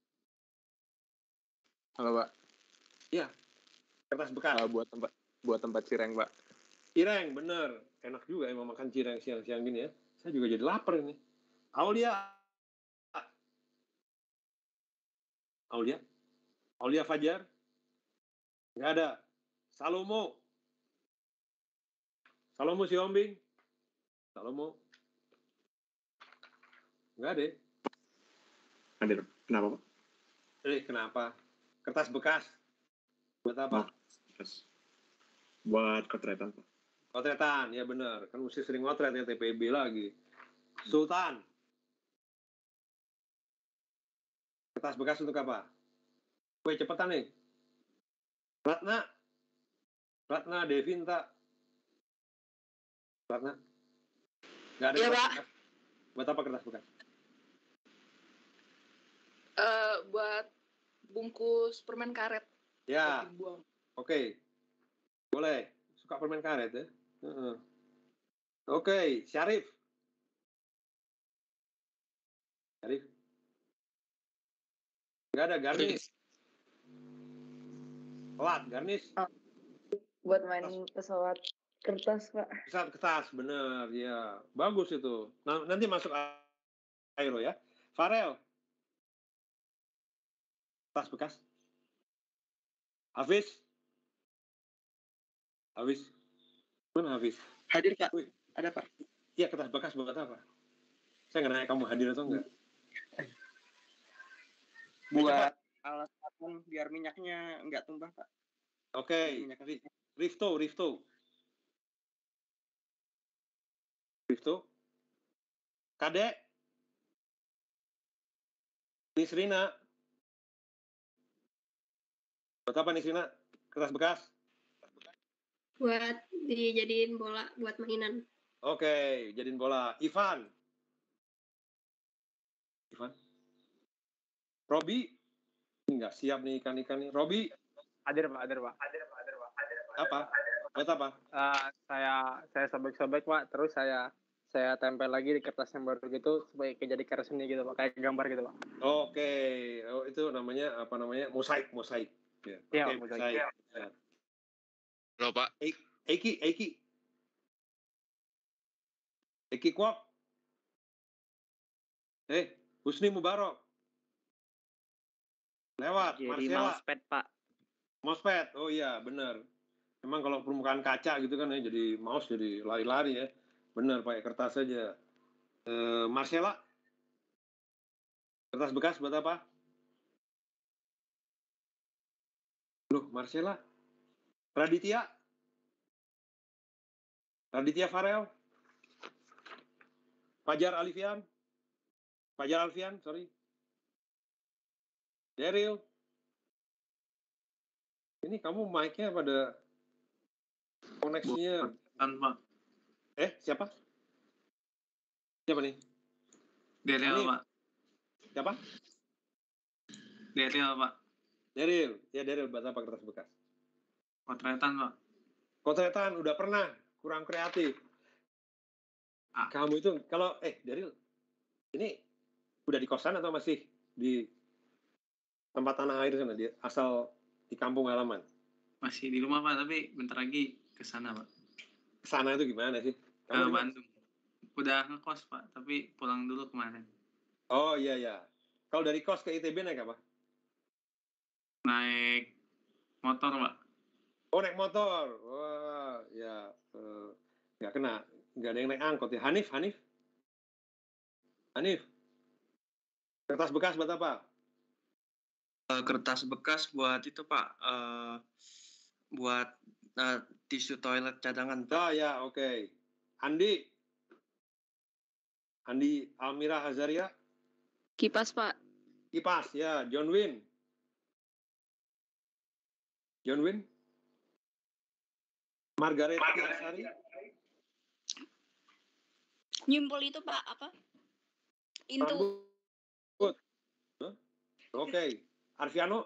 Halo, Pak. Iya. Kertas bekas. Buat tempat cireng, Pak. Cireng, bener. Enak juga emang makan cireng siang-siang gini ya. Saya juga jadi lapar ini. Aulia Fajar. Nggak ada. Salomo Siombing. Salomo. Nggak ada. Hadir. Kenapa, Pak? Kenapa? Kertas bekas. Buat apa? Terus buat kotretan, Pak. Kotretan, ya benar. Kan mesti sering ngotret ya, TPB lagi. Sultan. Kertas bekas untuk apa? Woi, cepetan nih. Ratna Devinta. Ratna. Nggak ada kertas bekas. Buat apa kertas bekas? Buat bungkus permen karet. Ya. Oke. Boleh. Suka permen karet ya? Oke. Syarif. Nggak ada. Garnis. Pelat. Garnis. Buat main pesawat kertas, Pak. Pesawat kertas. Bener. Ya. Bagus itu. Nanti masuk Aero ya. Farel. Kertas bekas. Hafiz. Mana Hafiz? Hadir, Pak. Ada, Pak. Iya, kertas bekas buat apa? Saya nggak nanya kamu hadir atau enggak. Buat alat sabun biar minyaknya nggak tumpah, Pak. Oke. Rifto. Kadek. Nisrina. Buat apa Nisrina? Kertas bekas? Buat dijadiin bola buat mainan. Oke, jadiin bola. Ivan. Robi. Nggak siap nih ikan-ikan nih. Robi. Hadir, Pak. Apa? Buat apa? Saya sobek-sobek, Pak. Terus saya tempel lagi di kertas yang baru gitu supaya jadi karya seni gitu, Pak. Kayak gambar gitu, Pak. Oke. Oh, itu namanya apa namanya? Mosaik. Ya, mosaik. Ya. Halo, Pak. Eki Kwok. Husni Mubarok. Lewat. Jadi Marcella. mousepad, Pak. Mousepad. Oh iya, benar. Memang kalau permukaan kaca gitu kan ya, jadi mouse jadi lari-lari ya. Benar, pakai kertas saja. Marcella. Kertas bekas buat apa? Loh, Marcella. Raditya Farel. Fajar Alfian, sorry. Daryl. Ini kamu mic-nya pada koneksinya. Pak. Siapa? Siapa nih? Daryl, Pak. Siapa? Daryl, Pak. Daryl. Ya, Daryl buat apa kertas bekas? Kotretan, Pak. Kotretan udah pernah, kurang kreatif. Kamu itu kalau Daryl, ini udah di kosan atau masih di tempat tanah air sana, asal di kampung halaman? Masih di rumah, Pak, tapi bentar lagi ke sana, Pak. Kesana itu gimana sih? Ke Bandung. Udah ngekos, Pak, tapi pulang dulu kemarin. Oh iya. Kalau dari kos ke ITB naik apa? Naik motor, Pak. Oh, naik motor. Wah, ya. Nggak kena. Nggak ada yang naik angkot ya. Hanif. Kertas bekas buat apa? Kertas bekas buat itu, Pak. Buat tisu toilet cadangan, Pak. Oh ya, oke. Andi Almira Azaria. Kipas, Pak. Kipas, ya. John Win. Margaret Tiasari. Nyimpul itu, Pak, apa? Into. Rambut. Hah? Oke. Arviano?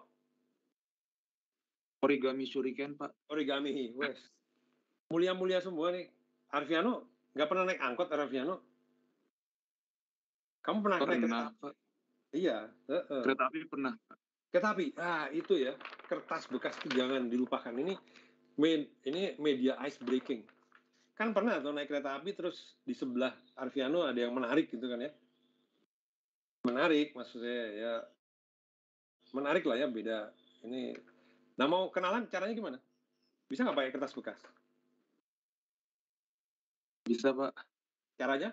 Origami shuriken, Pak. Origami. Wes. Mulia-mulia semua nih. Arviano, nggak pernah naik angkot, Arviano? Kamu pernah naik kereta api? Pak. Iya. Kereta api pernah, Pak. Kereta api. Itu ya. Kertas bekas itu jangan dilupakan. Ini media ice breaking. Kan pernah tuh naik kereta api terus di sebelah Arviano ada yang menarik gitu kan ya. Menarik maksudnya ya. Menarik lah ya, beda. Ini. Nah, mau kenalan caranya gimana? Bisa nggak pakai kertas bekas? Bisa, Pak. Caranya?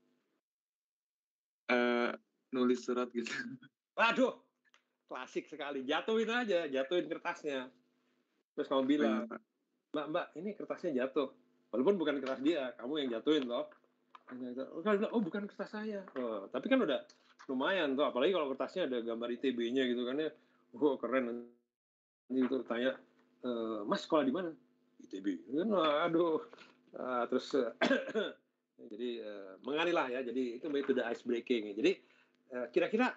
Nulis surat gitu. Waduh, klasik sekali. Jatuhin aja, jatuhin kertasnya. Terus kamu bilang, Mbak, ini kertasnya jatuh. Walaupun bukan kertas dia, kamu yang jatuhin loh. Oh, bukan kertas saya. Oh, tapi kan udah lumayan tuh, apalagi kalau kertasnya ada gambar ITB-nya gitu kan ya. Keren. Nanti itu tanya, Mas sekolah di mana? ITB. Aduh. Terus jadi mengalir lah ya. Jadi itu metode ice breaking. Jadi kira-kira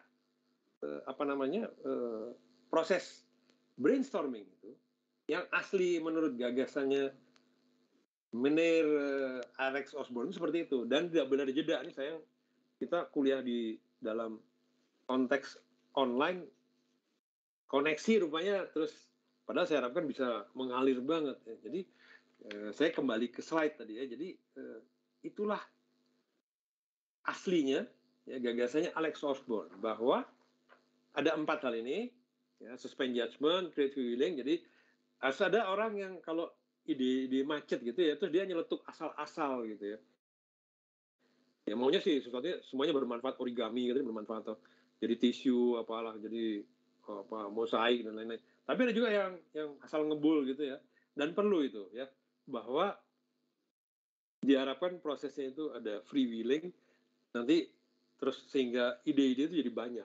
proses brainstorming itu yang asli menurut gagasannya Menir Alex Osborne seperti itu, dan tidak benar jeda. Ini sayang kita kuliah di dalam konteks online, koneksi rupanya terus, padahal saya harapkan bisa mengalir banget ya. Jadi saya kembali ke slide tadi ya. Jadi itulah aslinya ya, gagasannya Alex Osborne, bahwa ada 4 hal ini ya: suspend judgment, create willing. Jadi harus ada orang yang kalau ide macet gitu ya, terus dia nyeletuk asal-asal gitu ya. Ya maunya sih semuanya bermanfaat, origami gitu bermanfaat, atau jadi tisu apalah, jadi mosaik dan lain-lain. Tapi ada juga yang asal ngebul gitu ya. Dan perlu itu ya, bahwa diharapkan prosesnya itu ada free willing nanti, terus sehingga ide-ide itu jadi banyak.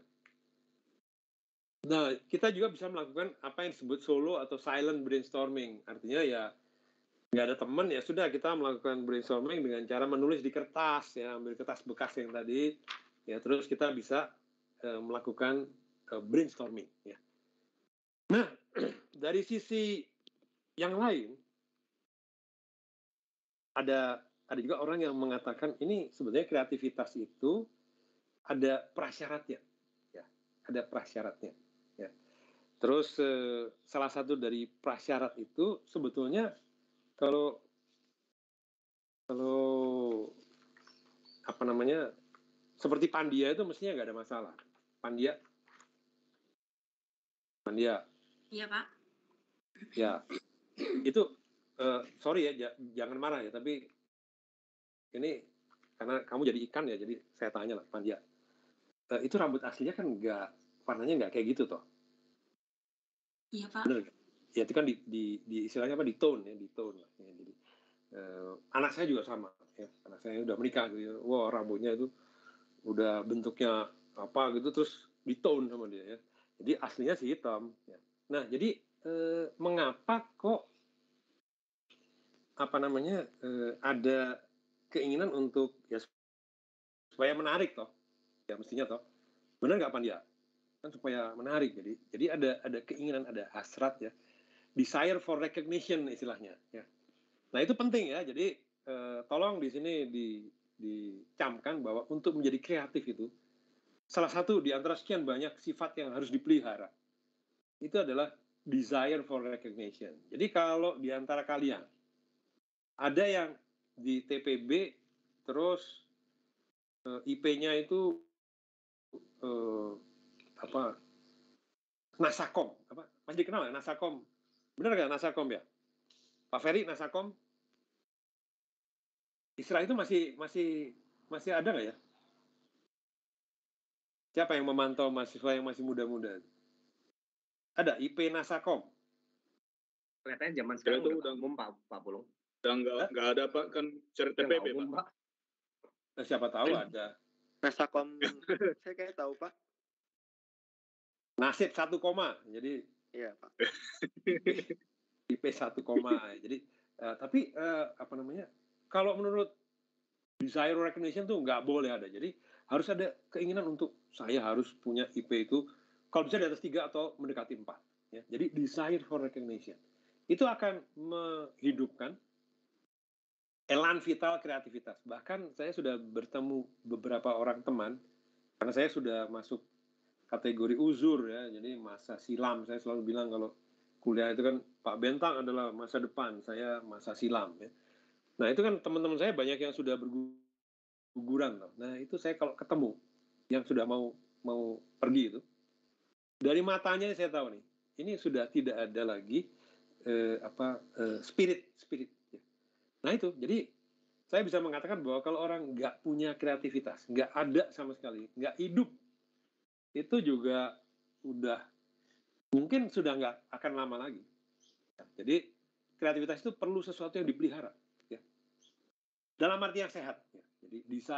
Nah, kita juga bisa melakukan apa yang disebut solo atau silent brainstorming. Artinya ya nggak ada teman, ya sudah kita melakukan brainstorming dengan cara menulis di kertas ya, ambil kertas bekas yang tadi ya, terus kita bisa melakukan brainstorming ya. Nah, dari sisi yang lain ada juga orang yang mengatakan ini sebenarnya kreativitas itu ada prasyaratnya ya, ada prasyaratnya ya. Terus salah satu dari prasyarat itu sebetulnya kalau seperti Pandia itu mestinya nggak ada masalah. Pandia. Iya, Pak. Ya, itu sorry ya, jangan marah ya, tapi ini karena kamu jadi ikan ya, jadi saya tanya lah, Pandia. Itu rambut aslinya kan warnanya nggak kayak gitu toh? Iya, Pak. Bener nggak? Ya itu kan di istilahnya apa, di tone ya, di tone lah. Ya, jadi anak saya juga sama ya, anak saya udah menikah gitu ya. Wah, rambutnya itu udah bentuknya apa gitu, terus di tone sama dia ya. Jadi aslinya sih hitam ya. Nah, jadi mengapa kok ada keinginan untuk ya supaya menarik toh? Ya mestinya toh. Benar nggak Pandia? Kan supaya menarik. Jadi ada keinginan, ada hasrat ya. Desire for recognition istilahnya ya. Nah, itu penting ya. Jadi tolong di sini dicamkan bahwa untuk menjadi kreatif itu salah satu di antara sekian banyak sifat yang harus dipelihara itu adalah desire for recognition. Jadi kalau di antara kalian ada yang di TPB terus IP-nya itu Nasakom, masih dikenal ya Nasakom? Benar nggak Nasakom ya? Pak Ferry, Nasakom? Istilah itu masih ada nggak ya? Siapa yang memantau mahasiswa yang masih muda-muda? Ada IP Nasakom. Kelihatannya zaman sekarang itu udah umum Pak Pulung. Udah nggak ada Pak, kan cerita TPB Pak. Nah, siapa tahu ada. Nasakom, saya kayak tahu Pak. Nasib 1 koma, jadi. Iya Pak. IP 1 koma, jadi tapi kalau menurut desire recognition tuh nggak boleh ada. Jadi harus ada keinginan untuk saya harus punya IP itu kalau bisa di atas 3 atau mendekati 4. Ya. Jadi desire for recognition. Itu akan menghidupkan elan vital kreativitas. Bahkan saya sudah bertemu beberapa orang teman, karena saya sudah masuk kategori uzur ya, jadi masa silam. Saya selalu bilang kalau kuliah itu kan Pak Bentang adalah masa depan, saya masa silam ya. Nah itu kan teman-teman saya banyak yang sudah berguguran. Nah itu saya kalau ketemu yang sudah mau pergi itu, dari matanya saya tahu nih, ini sudah tidak ada lagi spirit. Ya. Nah itu, jadi saya bisa mengatakan bahwa kalau orang nggak punya kreativitas, nggak ada sama sekali, nggak hidup, itu juga udah mungkin sudah nggak akan lama lagi. Jadi kreativitas itu perlu sesuatu yang dipelihara, ya. Dalam arti yang sehat. Ya. Jadi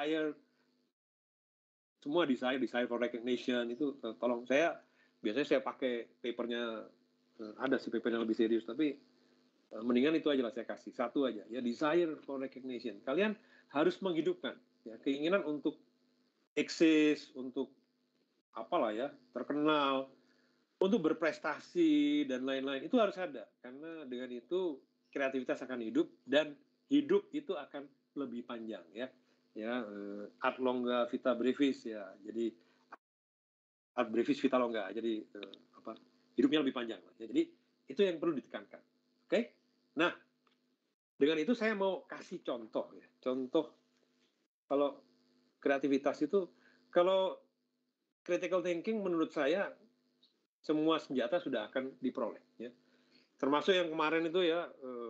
semua desire for recognition itu tolong biasanya saya pakai papernya, ada sih papernya lebih serius, tapi mendingan itu aja lah saya kasih satu aja ya, desire for recognition. Kalian harus menghidupkan ya, keinginan untuk eksis, untuk apalah ya, terkenal, untuk berprestasi dan lain-lain. Itu harus ada, karena dengan itu kreativitas akan hidup, dan hidup itu akan lebih panjang ya. Ya, ad longa vita brevis ya. Jadi ad brevis vita longa. Jadi hidupnya lebih panjang ya. Jadi itu yang perlu ditekankan. Oke? Nah, dengan itu saya mau kasih contoh ya. Contoh kalau kreativitas itu, kalau critical thinking menurut saya semua senjata sudah akan diperoleh ya. Termasuk yang kemarin itu ya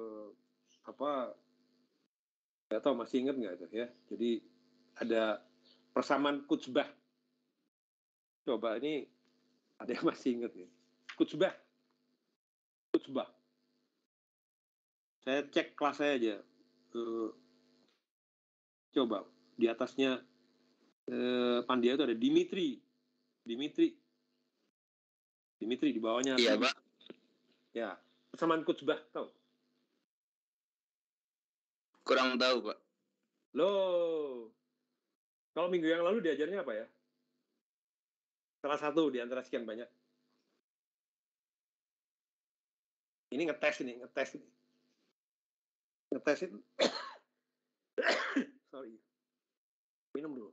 nggak tahu masih ingat nggak itu ya. Jadi ada persamaan Kutzbach. Coba ini ada yang masih ingat nih. Kutzbach. Saya cek kelas saya aja. Coba di atasnya Pandia itu ada Dimitri, di bawahnya. Iya, Pak. Ya, persamaan Kutzbach, tahu? Kurang tahu, Pak. Loh, kalau minggu yang lalu diajarnya apa ya? Salah satu di antara sekian banyak. Ini ngetes itu. Sorry. Minum dulu.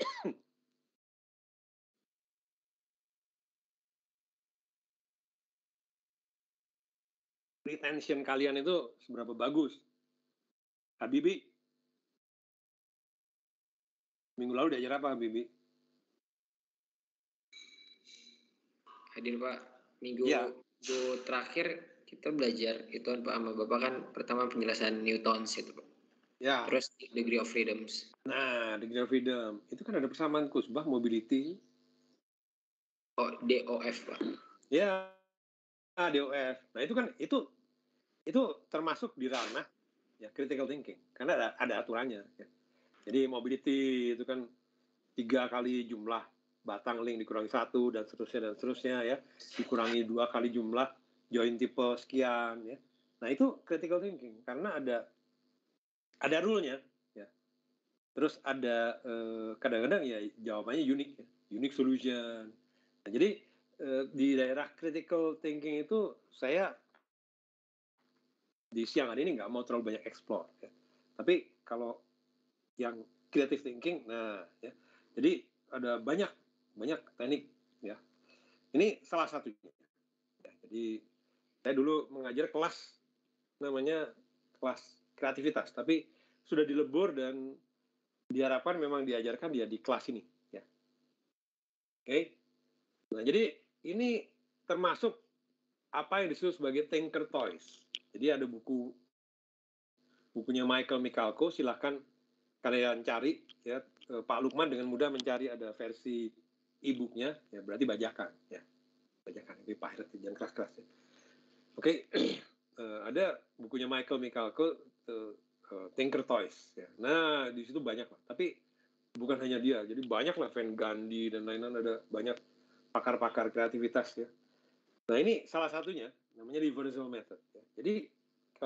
Retention kalian itu seberapa bagus? Habibi, minggu lalu diajar apa Habibi? Hadir Pak, minggu terakhir kita belajar itu Pak sama Bapak kan, pertama penjelasan Newtons itu Pak. Ya. Terus degree of freedoms. Nah, degree of freedom itu kan ada persamaan Kutzbach, mobility. Oh, DOF Pak. Ya, DOF. Nah itu kan itu termasuk di ranah ya critical thinking, karena ada aturannya. Ya. Jadi mobility itu kan 3 kali jumlah batang link dikurangi 1 dan seterusnya ya, dikurangi 2 kali jumlah join tipe sekian ya. Nah itu critical thinking karena ada rule-nya ya. Terus ada kadang-kadang ya jawabannya unik ya, unique solution. Nah, jadi di daerah critical thinking itu saya di siang hari ini nggak mau terlalu banyak explore ya. Tapi kalau yang creative thinking, nah ya, jadi ada banyak teknik ya. Ini salah satunya. Ya, jadi saya dulu mengajar kelas namanya kelas kreativitas, tapi sudah dilebur dan diharapkan memang diajarkan dia di kelas ini ya. Oke. Nah, jadi ini termasuk apa yang disebut sebagai thinker toys. Jadi ada bukunya Michael Michalko, silahkan kalian cari ya. Pak Lukman dengan mudah mencari, ada versi e-booknya ya, berarti bajakan ya. Bajakan ini pirate, jangan keras-keras ya. Oke. Ada bukunya Michael Michalko, Thinker Toys ya. Nah, di situ banyak lah. Tapi bukan hanya dia, jadi banyak lah, Van Gandhi dan lain-lain, ada banyak pakar-pakar kreativitas ya. Nah, ini salah satunya namanya reversal method ya. Jadi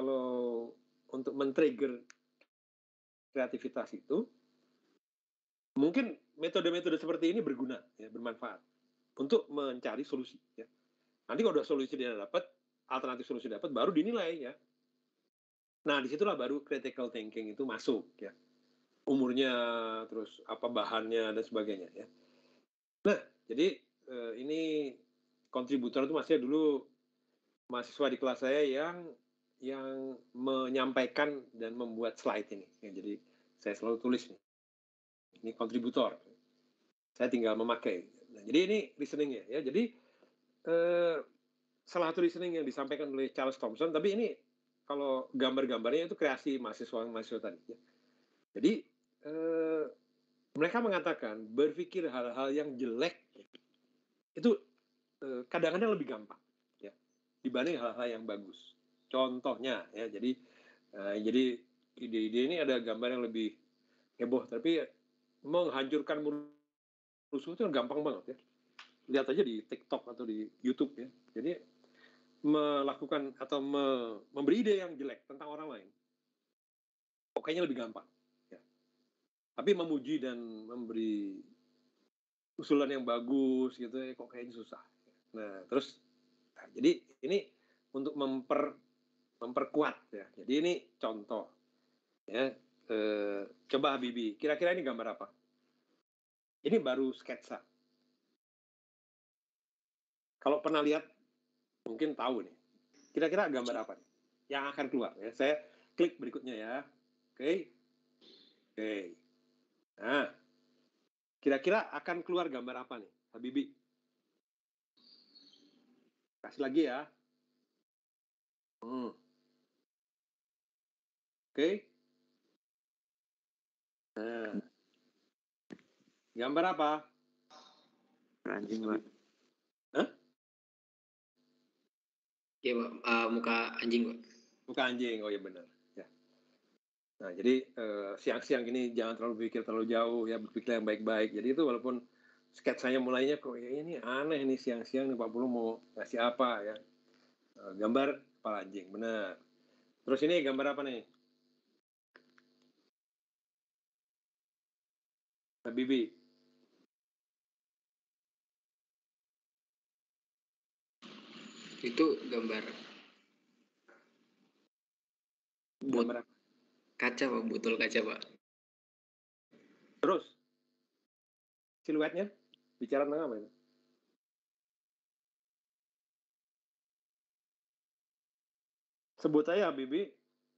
kalau untuk men-trigger kreativitas itu Mungkin metode-metode seperti ini berguna, ya, bermanfaat untuk mencari solusi. Ya. Nanti kalau udah solusi dia dapat, alternatif solusi dapat, baru dinilai. Ya. Nah, disitulah baru critical thinking itu masuk. Ya. Umurnya, terus apa bahannya, dan sebagainya. Ya. Nah, jadi ini kontributor itu masih dulu mahasiswa di kelas saya yang menyampaikan dan membuat slide ini. Ya, jadi saya selalu tulis nih. Ini kontributor. Saya tinggal memakai. Nah, jadi ini listeningnya. Ya. Jadi salah satu listening yang disampaikan oleh Charles Thompson, tapi ini kalau gambar-gambarnya itu kreasi mahasiswa tadi. Ya. Jadi mereka mengatakan berpikir hal-hal yang jelek itu kadang-kadang lebih gampang, ya, dibanding hal-hal yang bagus. Contohnya, ya, jadi ide-ide ini ada gambar yang lebih heboh, tapi menghancurkan musuh itu gampang banget, ya. Lihat aja di TikTok atau di YouTube, ya. Jadi melakukan atau memberi ide yang jelek tentang orang lain, kayaknya lebih gampang. Ya. Tapi memuji dan memberi usulan yang bagus gitu, ya, kok kayaknya susah. Nah, terus, jadi ini untuk memperkuat, ya. Jadi ini contoh, ya. Coba Habibie, kira-kira ini gambar apa? Ini baru sketsa. Kalau pernah lihat, mungkin tahu nih. Kira-kira gambar apa nih yang akan keluar? Ya, saya klik berikutnya ya. Oke. Nah, kira-kira akan keluar gambar apa nih, Habibie? Kasih lagi ya. Oke. Nah, gambar apa? Anjing, Pak. Hah? Ya, Pak. Muka anjing, Pak. Muka anjing, oh ya benar. Ya. Nah, jadi siang-siang ini jangan terlalu berpikir terlalu jauh, ya, berpikir yang baik-baik. Jadi itu walaupun sketsanya mulainya kok ya ini aneh nih siang-siang nih Pak Pulu mau ngasih apa, ya. Gambar kepala anjing, benar. Terus ini gambar apa nih? Habibie. Itu gambar kaca, Pak, botol kaca, Pak. Terus siluetnya bicara tentang apa itu? Sebut aja Habibie.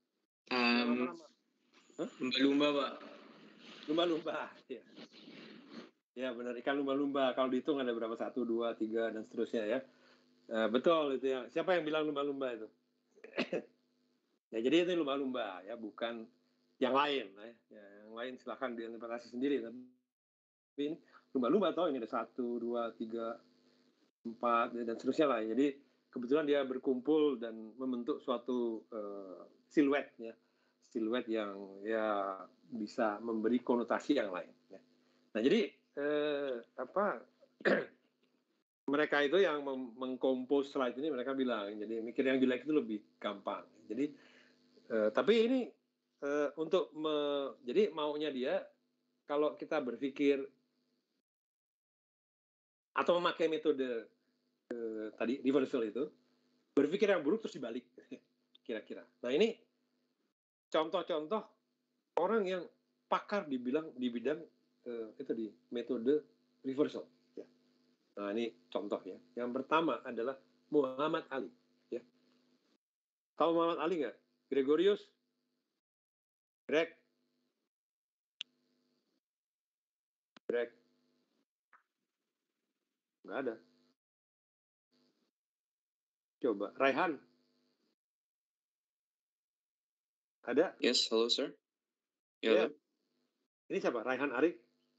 Lumba-lumba, Pak. Lumba-lumba, ya. Ya benar, ikan lumba-lumba. Kalau dihitung ada berapa? 1, 2, 3 dan seterusnya, ya. Betul itu ya. Siapa yang bilang lumba-lumba itu? Ya, jadi itu lumba-lumba, ya, bukan yang lain. Ya, yang lain silakan diinterpretasi sendiri. Tapi ini lumba-lumba tahu ini ada 1, 2, 3, 4 dan seterusnya lah. Jadi kebetulan dia berkumpul dan membentuk suatu siluet, ya, siluet yang ya bisa memberi konotasi yang lain. Ya. Nah jadi mereka itu yang mengkompos slide ini mereka bilang, jadi mikir yang jelek itu lebih gampang. Jadi tapi ini jadi maunya dia kalau kita berpikir atau memakai metode tadi reversal itu, berpikir yang buruk terus dibalik kira-kira. Nah ini contoh-contoh orang yang pakar di bidang itu di metode reversal. Ya. Nah ini contoh ya. Yang pertama adalah Muhammad Ali. Ya. Tahu Muhammad Ali nggak? Gregorius, Greg, nggak ada. Coba Raihan. Ada? Yes, hello sir. Yeah. Ini siapa? Raihan Arik?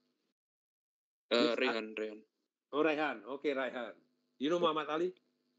Raihan. Oh Raihan, oke Raihan. You know Muhammad Ali?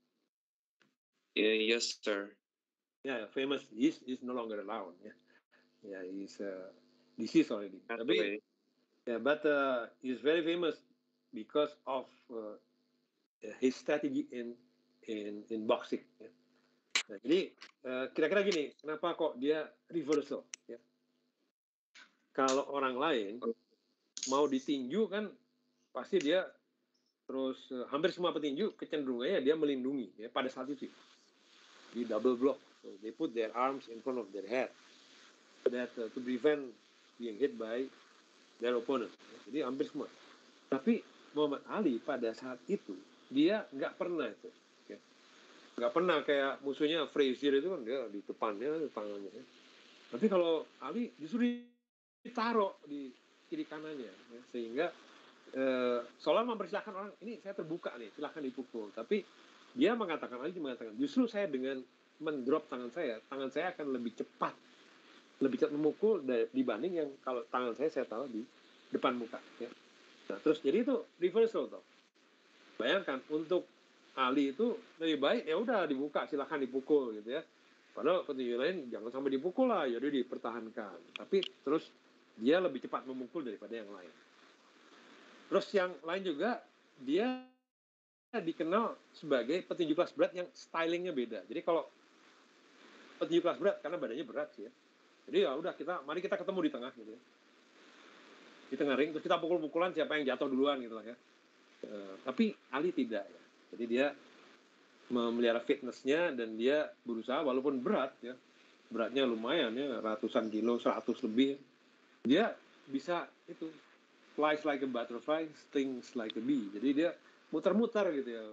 Yes sir. Yeah, famous. He's no longer around. Yeah, he's deceased already. Tapi, yeah, but he's very famous because of his strategy in boxing. Ya. Nah, jadi kira-kira gini, kenapa kok dia reversal? Ya. Kalau orang lain mau ditinju kan pasti dia terus hampir semua petinju kecenderungannya dia melindungi ya pada saat itu di double block. So they put their arms in front of their head so that to prevent being hit by their opponent. Jadi hampir semua. Tapi Muhammad Ali pada saat itu dia nggak pernah itu. Ya. Nggak pernah kayak musuhnya Frazier itu kan dia di depannya tangannya. Ya. Tapi kalau Ali justru ditaruh di kiri kanannya ya, sehingga seolah mempersilahkan orang ini saya terbuka nih silahkan dipukul, tapi dia mengatakan justru saya dengan mendrop tangan saya akan lebih cepat memukul dibanding yang kalau tangan saya taruh di depan muka ya. Nah terus jadi itu reversal toh. Bayangkan untuk Ali itu lebih baik ya udah dibuka silahkan dipukul gitu ya, padahal petinju lain jangan sampai dipukul lah, jadi dipertahankan, tapi terus dia lebih cepat memukul daripada yang lain. Terus yang lain juga dia dikenal sebagai petinju kelas berat yang stylingnya beda. Jadi kalau petinju kelas berat karena badannya berat sih ya. Jadi ya udah mari kita ketemu di tengah gitu ya. Di tengah ring terus kita pukul-pukulan siapa yang jatuh duluan gitu lah ya. Tapi Ali tidak ya. Jadi dia memelihara fitnessnya dan dia berusaha walaupun berat ya. Beratnya lumayan ya, ratusan kilo, 100 lebih. Dia bisa itu flies like a butterfly, stings like a bee. Jadi dia muter-muter gitu ya.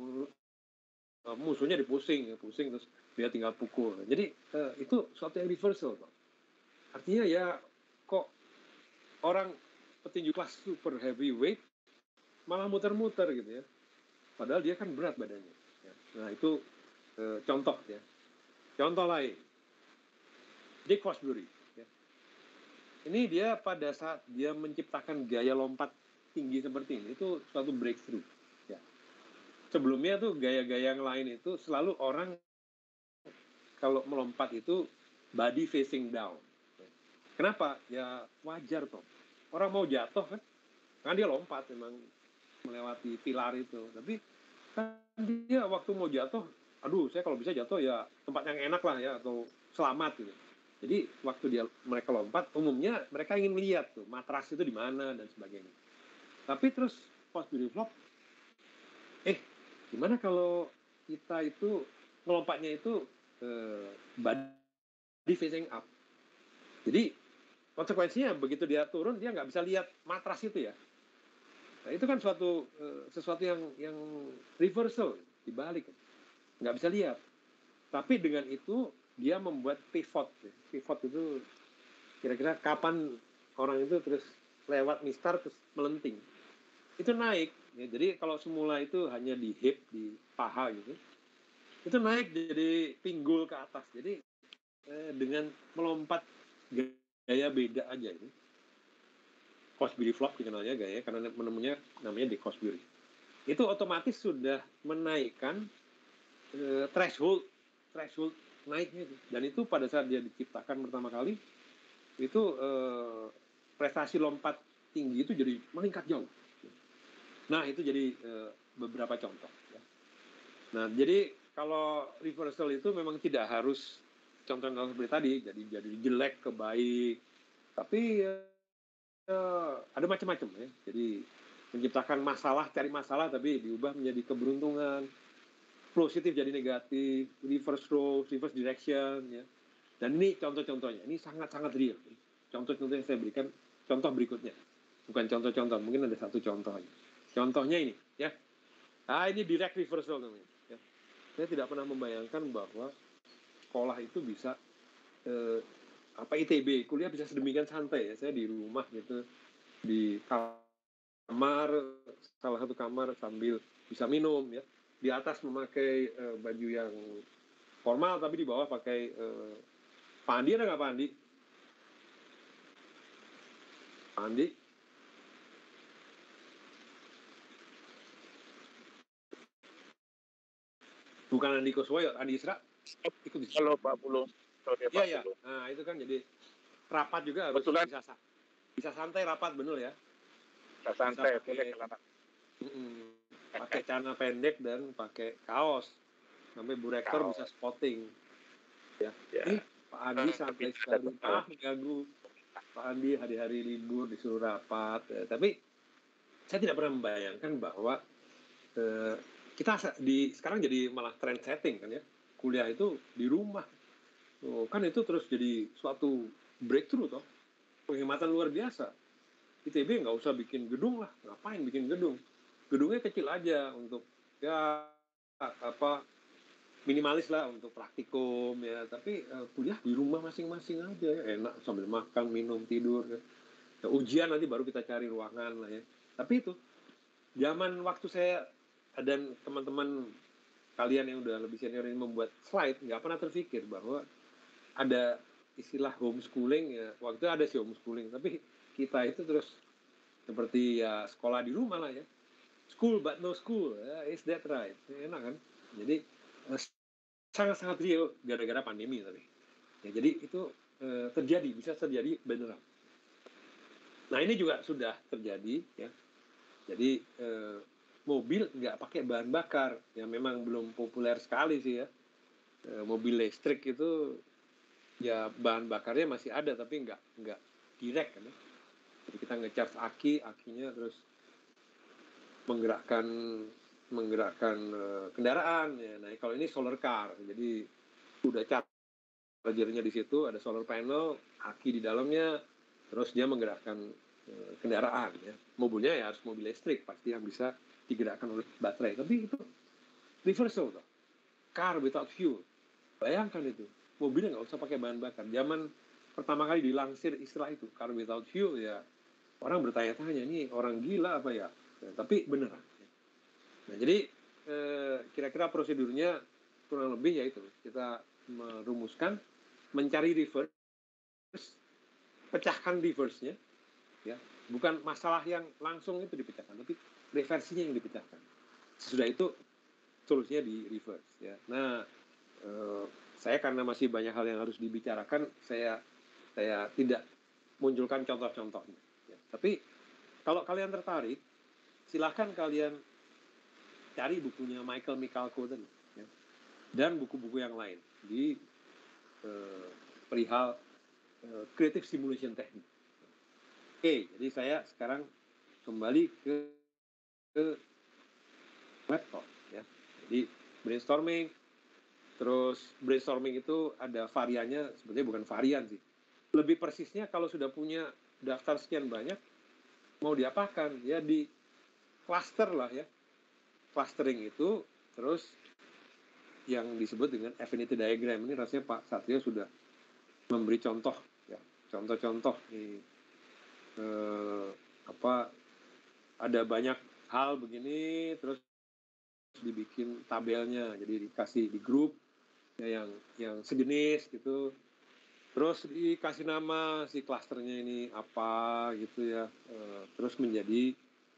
Musuhnya pusing terus dia tinggal pukul. Jadi itu suatu yang reversal. Artinya ya kok orang petinju kelas super heavyweight malah muter-muter gitu ya. Padahal dia kan berat badannya. Ya. Nah itu contoh ya. Contoh lain. Dick Fosbury. Ini dia pada saat dia menciptakan gaya lompat tinggi seperti ini, itu suatu breakthrough. Ya. Sebelumnya tuh gaya-gaya yang lain itu selalu orang kalau melompat itu body facing down. Kenapa? Ya wajar toh. Orang mau jatuh kan dia lompat memang melewati pilar itu. Tapi kan dia waktu mau jatuh, aduh saya kalau bisa jatuh ya tempat yang enak lah ya atau selamat gitu. Jadi waktu mereka lompat, umumnya mereka ingin melihat tuh matras itu di mana dan sebagainya. Tapi terus Fosbury flop, gimana kalau kita itu ngelompatnya itu body facing up. Jadi konsekuensinya begitu dia turun dia nggak bisa lihat matras itu ya. Nah, itu kan sesuatu yang reversal dibalik, nggak bisa lihat. Tapi dengan itu dia membuat pivot. Pivot itu kira-kira kapan orang itu terus lewat mistar terus melenting. Itu naik. Ya, jadi kalau semula itu hanya di hip, di paha gitu. Itu naik jadi pinggul ke atas. Jadi dengan melompat gaya beda aja ini. Fosbury flop dikenalnya gaya karena menemunya namanya Dick Fosbury. Itu otomatis sudah menaikkan threshold naiknya itu. Dan itu pada saat dia diciptakan pertama kali itu prestasi lompat tinggi itu jadi meningkat jauh. Nah itu jadi beberapa contoh ya. Nah jadi kalau reversal itu memang tidak harus contoh-contoh seperti tadi jadi jelek ke baik, tapi ada macam-macam ya. Jadi menciptakan masalah, cari masalah tapi diubah menjadi keberuntungan, positif jadi negatif, reverse row, reverse direction ya. Dan ini contoh-contohnya, ini sangat-sangat real. Contoh-contoh yang saya berikan, contoh berikutnya. Bukan contoh-contoh, mungkin ada satu contoh aja. Contohnya ini ya. Ini direct reversal namanya ya. Saya tidak pernah membayangkan bahwa sekolah itu bisa ITB, kuliah bisa sedemikian santai ya. Saya di rumah gitu, di kamar, salah satu kamar sambil bisa minum ya. Di atas memakai baju yang formal, tapi di bawah pakai Pak Andi ada nggak Pak Andi? Pak Andi? Bukan Andi Kuswoyo, Andi Isra? Ikut di Halo Pak Pulu. Iya. Nah itu kan jadi rapat juga harus bisa santai rapat bener ya. Bisa santai, boleh celana. Pakai celana pendek dan pakai kaos sampai Bu Rektor bisa spotting ya. Pak Andi santai sekali mengganggu. Pak Andi hari-hari libur disuruh rapat, tapi saya tidak pernah membayangkan bahwa kita sekarang jadi malah trend setting kan ya, kuliah itu di rumah. Kan itu terus jadi suatu breakthrough toh, penghematan luar biasa. ITB nggak usah bikin gedung lah, ngapain bikin gedung? Gedungnya kecil aja untuk ya minimalis lah untuk praktikum ya, tapi kuliah di rumah masing-masing aja ya, enak sambil makan, minum, tidur ya. Ujian nanti baru kita cari ruangan lah ya. Tapi itu zaman waktu saya dan teman-teman kalian yang udah lebih senior ini membuat slide, nggak pernah terpikir bahwa ada istilah homeschooling ya. Waktu itu ada sih homeschooling, tapi kita itu terus seperti ya sekolah di rumah lah ya. School but no school, ya, is that right? Enak kan? Jadi sangat-sangat real gara-gara pandemi tapi. Ya, jadi itu bisa terjadi beneran. Nah ini juga sudah terjadi ya. Jadi mobil nggak pakai bahan bakar, ya memang belum populer sekali sih ya. Mobil listrik itu ya bahan bakarnya masih ada tapi nggak direct kan ya. Jadi kita nge-charge akinya terus menggerakkan kendaraan ya. Nah kalau ini solar car, jadi udah chargernya di situ, ada solar panel, aki di dalamnya, terus dia menggerakkan kendaraan ya. Mobilnya ya harus mobil listrik pasti yang bisa digerakkan oleh baterai. Tapi itu reversal tuh, car without fuel. Bayangkan itu, mobilnya nggak usah pakai bahan bakar. Zaman pertama kali dilansir istilah itu, car without fuel ya, orang bertanya-tanya, ini orang gila apa ya? Ya tapi beneran. Nah, jadi kira-kira prosedurnya kurang lebih yaitu kita merumuskan, mencari reverse, pecahkan reverse-nya, ya bukan masalah yang langsung itu dipecahkan, tapi reversinya yang dipecahkan. Sesudah itu solusinya di reverse. Ya. Nah, saya karena masih banyak hal yang harus dibicarakan, saya tidak munculkan contoh-contohnya. Ya. Tapi kalau kalian tertarik, silahkan kalian cari bukunya Michael Michalko tadi, ya. Dan buku-buku yang lain di perihal creative simulation technique. Oke, jadi saya sekarang kembali ke laptop, ya. Jadi brainstorming, terus brainstorming itu ada variannya, sebetulnya bukan varian sih. Lebih persisnya kalau sudah punya daftar sekian banyak, mau diapakan? Ya di cluster lah ya. Clustering itu, terus yang disebut dengan affinity diagram. Ini rasanya Pak Satrio sudah memberi contoh, ya, contoh-contoh nih, ada banyak hal begini, terus dibikin tabelnya, jadi dikasih di grup ya, yang sejenis gitu, terus dikasih nama si klasternya ini apa gitu ya, terus menjadi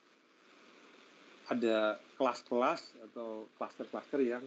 ada kelas-kelas atau klaster-klaster yang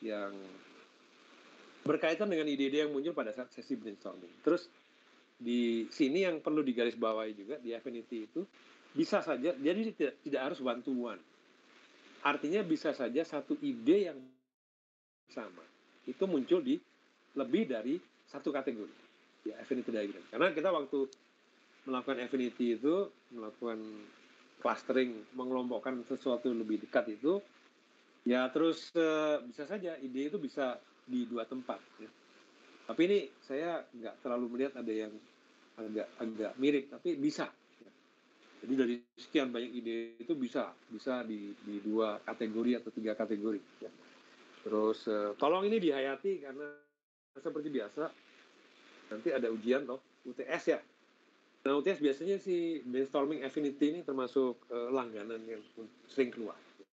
berkaitan dengan ide-ide yang muncul pada saat sesi brainstorming. Terus di sini yang perlu digarisbawahi juga di Affinity itu bisa saja, jadi tidak harus one to one. Artinya bisa saja satu ide yang sama itu muncul di lebih dari satu kategori, ya Affinity diagram. Karena kita waktu melakukan Affinity itu, melakukan clustering, mengelompokkan sesuatu lebih dekat itu, ya terus bisa saja ide itu bisa di dua tempat. Ya. Tapi ini saya nggak terlalu melihat ada yang agak mirip, tapi bisa. Ya. Jadi dari sekian banyak ide itu bisa di dua kategori atau tiga kategori. Ya. Terus tolong ini dihayati karena seperti biasa nanti ada ujian toh, UTS ya. Nah UTS biasanya si brainstorming Affinity ini termasuk langganan yang sering keluar.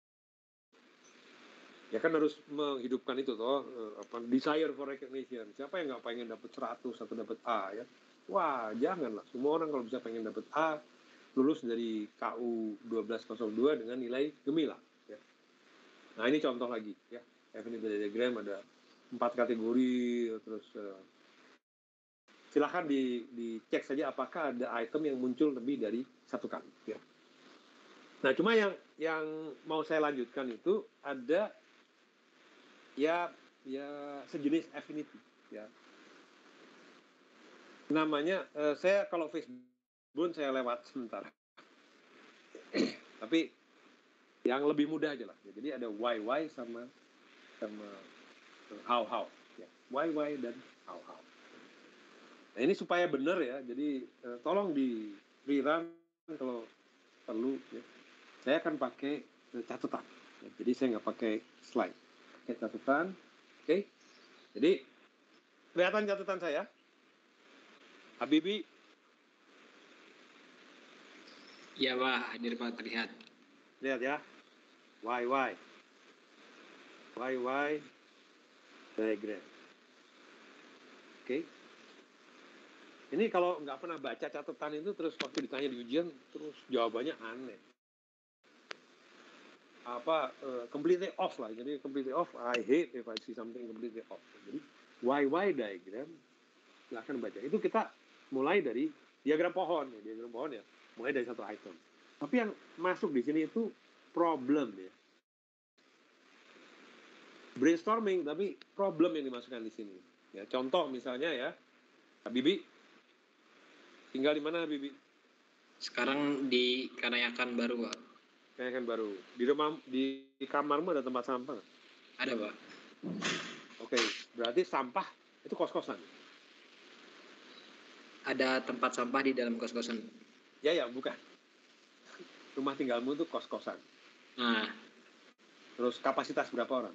Ya kan harus menghidupkan itu toh, desire for recognition. Siapa yang nggak pengen dapat 100 atau dapat A ya? Wah janganlah. Semua orang kalau bisa pengen dapat A, lulus dari KU 1202 dengan nilai gemilang. Ya. Nah ini contoh lagi ya. Affinity diagram ada 4 kategori, terus silahkan dicek saja apakah ada item yang muncul lebih dari satu kali. Ya. Nah, cuma yang mau saya lanjutkan itu ada ya sejenis affinity. Ya. namanya saya kalau Facebook saya lewat sebentar. Tapi yang lebih mudah aja lah. Jadi ada why sama how. Ya. Why dan how. Nah ini supaya benar ya. Jadi tolong di rerun kalau perlu. Ya. Saya akan pakai catatan. Ya, jadi saya nggak pakai slide. Pakai catatan. Oke. Jadi kelihatan catatan saya. Habibie. Iya Pak, hadir Pak, terlihat. Lihat ya. Why diagram. Oke. Ini kalau nggak pernah baca catatan itu terus waktu ditanya di ujian terus jawabannya aneh. Completely off lah. Jadi completely off. I hate if I see something completely off. Jadi why diagram nggak akan baca. Itu kita mulai dari diagram pohon ya. Mulai dari satu item. Tapi yang masuk di sini itu problem ya. Brainstorming tapi problem yang dimasukkan di sini. Ya, contoh misalnya ya, Habibie tinggal di mana Habibie? Sekarang di Kanayakan baru Pak. Kanayakan baru. Di rumah, di kamarmu ada tempat sampah nggak? Ada Pak. Oke, berarti sampah itu kos-kosan. Ada tempat sampah di dalam kos-kosan. Ya, bukan. Rumah tinggalmu itu kos-kosan. Nah. Terus kapasitas berapa orang?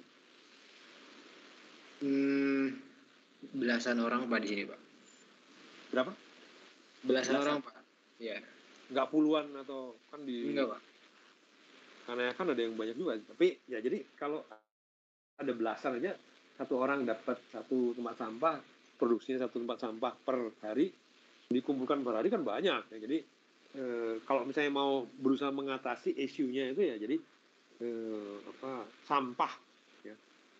Belasan orang Pak di sini Pak. Berapa? Belasan orang Pak. Iya. Nggak puluhan atau kan di... Enggak Pak. Karena kan ada yang banyak juga. Tapi ya jadi kalau ada belasan aja, satu orang dapat satu tempat sampah, produksinya satu tempat sampah per hari, dikumpulkan per hari kan banyak. Ya, jadi kalau misalnya mau berusaha mengatasi isunya itu ya jadi sampah ya.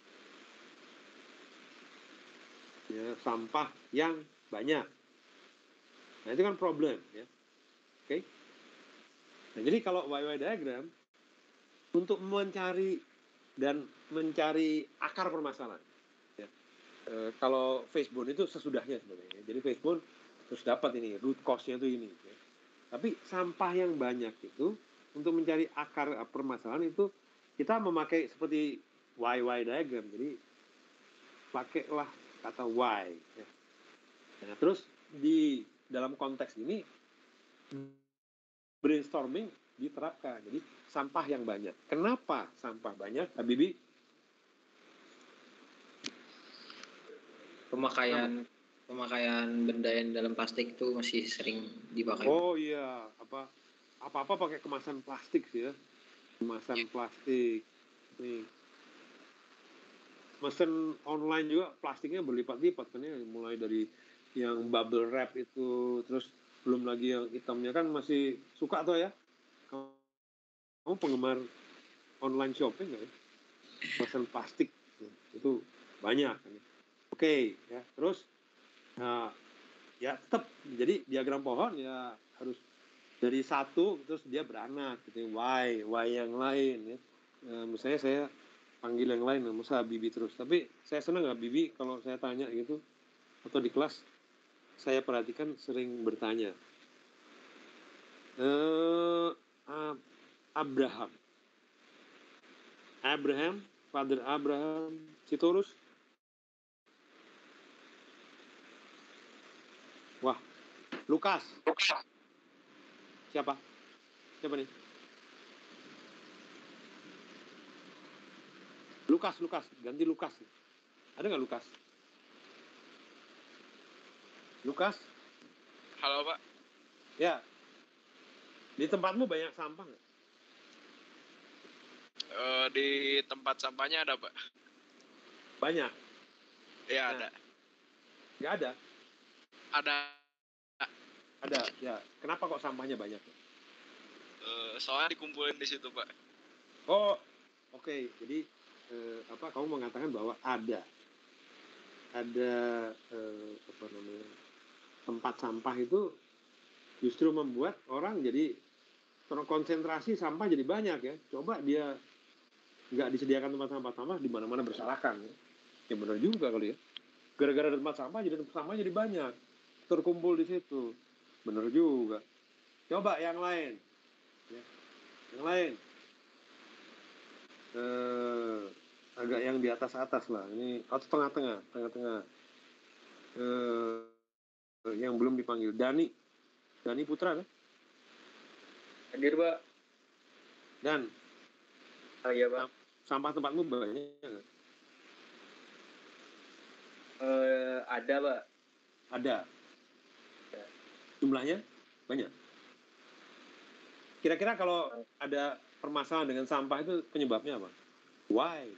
Sampah yang banyak. Nah itu kan problem ya. Oke. Nah jadi kalau why diagram untuk mencari akar permasalahan. Ya. Kalau Facebook itu sesudahnya sebenarnya. Jadi Facebook terus dapat ini root cause-nya itu ini. Ya. Tapi sampah yang banyak itu untuk mencari akar permasalahan itu kita memakai seperti why diagram. Jadi pakailah kata why. Ya. Nah, terus di dalam konteks ini brainstorming diterapkan. Jadi sampah yang banyak. Kenapa sampah banyak, Habibie? Pemakaian benda yang dalam plastik itu masih sering dipakai. Oh iya, apa-apa pakai kemasan plastik sih ya. Kemasan plastik. Nih. Mesen online juga plastiknya berlipat-lipat kan ya, mulai dari yang bubble wrap itu, terus belum lagi yang hitamnya kan masih suka tuh ya. Kamu penggemar online shopping nggak ya? Kemasan plastik itu banyak kan ya. Oke, ya terus ya tetap jadi diagram pohon ya harus dari satu terus dia beranak gitu. Why yang lain ya. Misalnya saya panggil yang lain, misalnya Habibie terus. Tapi saya senang nggak Habibie kalau saya tanya gitu atau di kelas saya perhatikan sering bertanya. Abraham, Father Abraham, Sitorus. Wah, Lukas. Siapa nih? Lukas, ganti Lukas. Ada nggak Lukas? Lukas? Halo Pak. Ya. Di tempatmu banyak sampah nggak? Di tempat sampahnya ada Pak. Banyak? Ya ada. Nggak ada? Ada, ya. Kenapa kok sampahnya banyak? Soalnya dikumpulin di situ Pak. Oh, oke. Jadi kamu mengatakan bahwa ada tempat sampah itu justru membuat orang jadi terkonsentrasi sampah jadi banyak ya. Coba dia nggak disediakan tempat sampah di mana-mana bersalahkan ya. Ya benar juga kali ya. Gara-gara ada tempat sampah jadi banyak. terkumpul di situ. Bener juga. Coba yang lain. Ya. Yang lain. Agak yang di atas-atas lah. Ini atau tengah-tengah. Yang belum dipanggil. Dani Putra kan? Hadir, Pak. Dan iya, Pak. Sampah tempatmu banyak nggak? Ada, Pak. Ada. Jumlahnya banyak. Kira-kira kalau ada permasalahan dengan sampah itu penyebabnya apa? Why?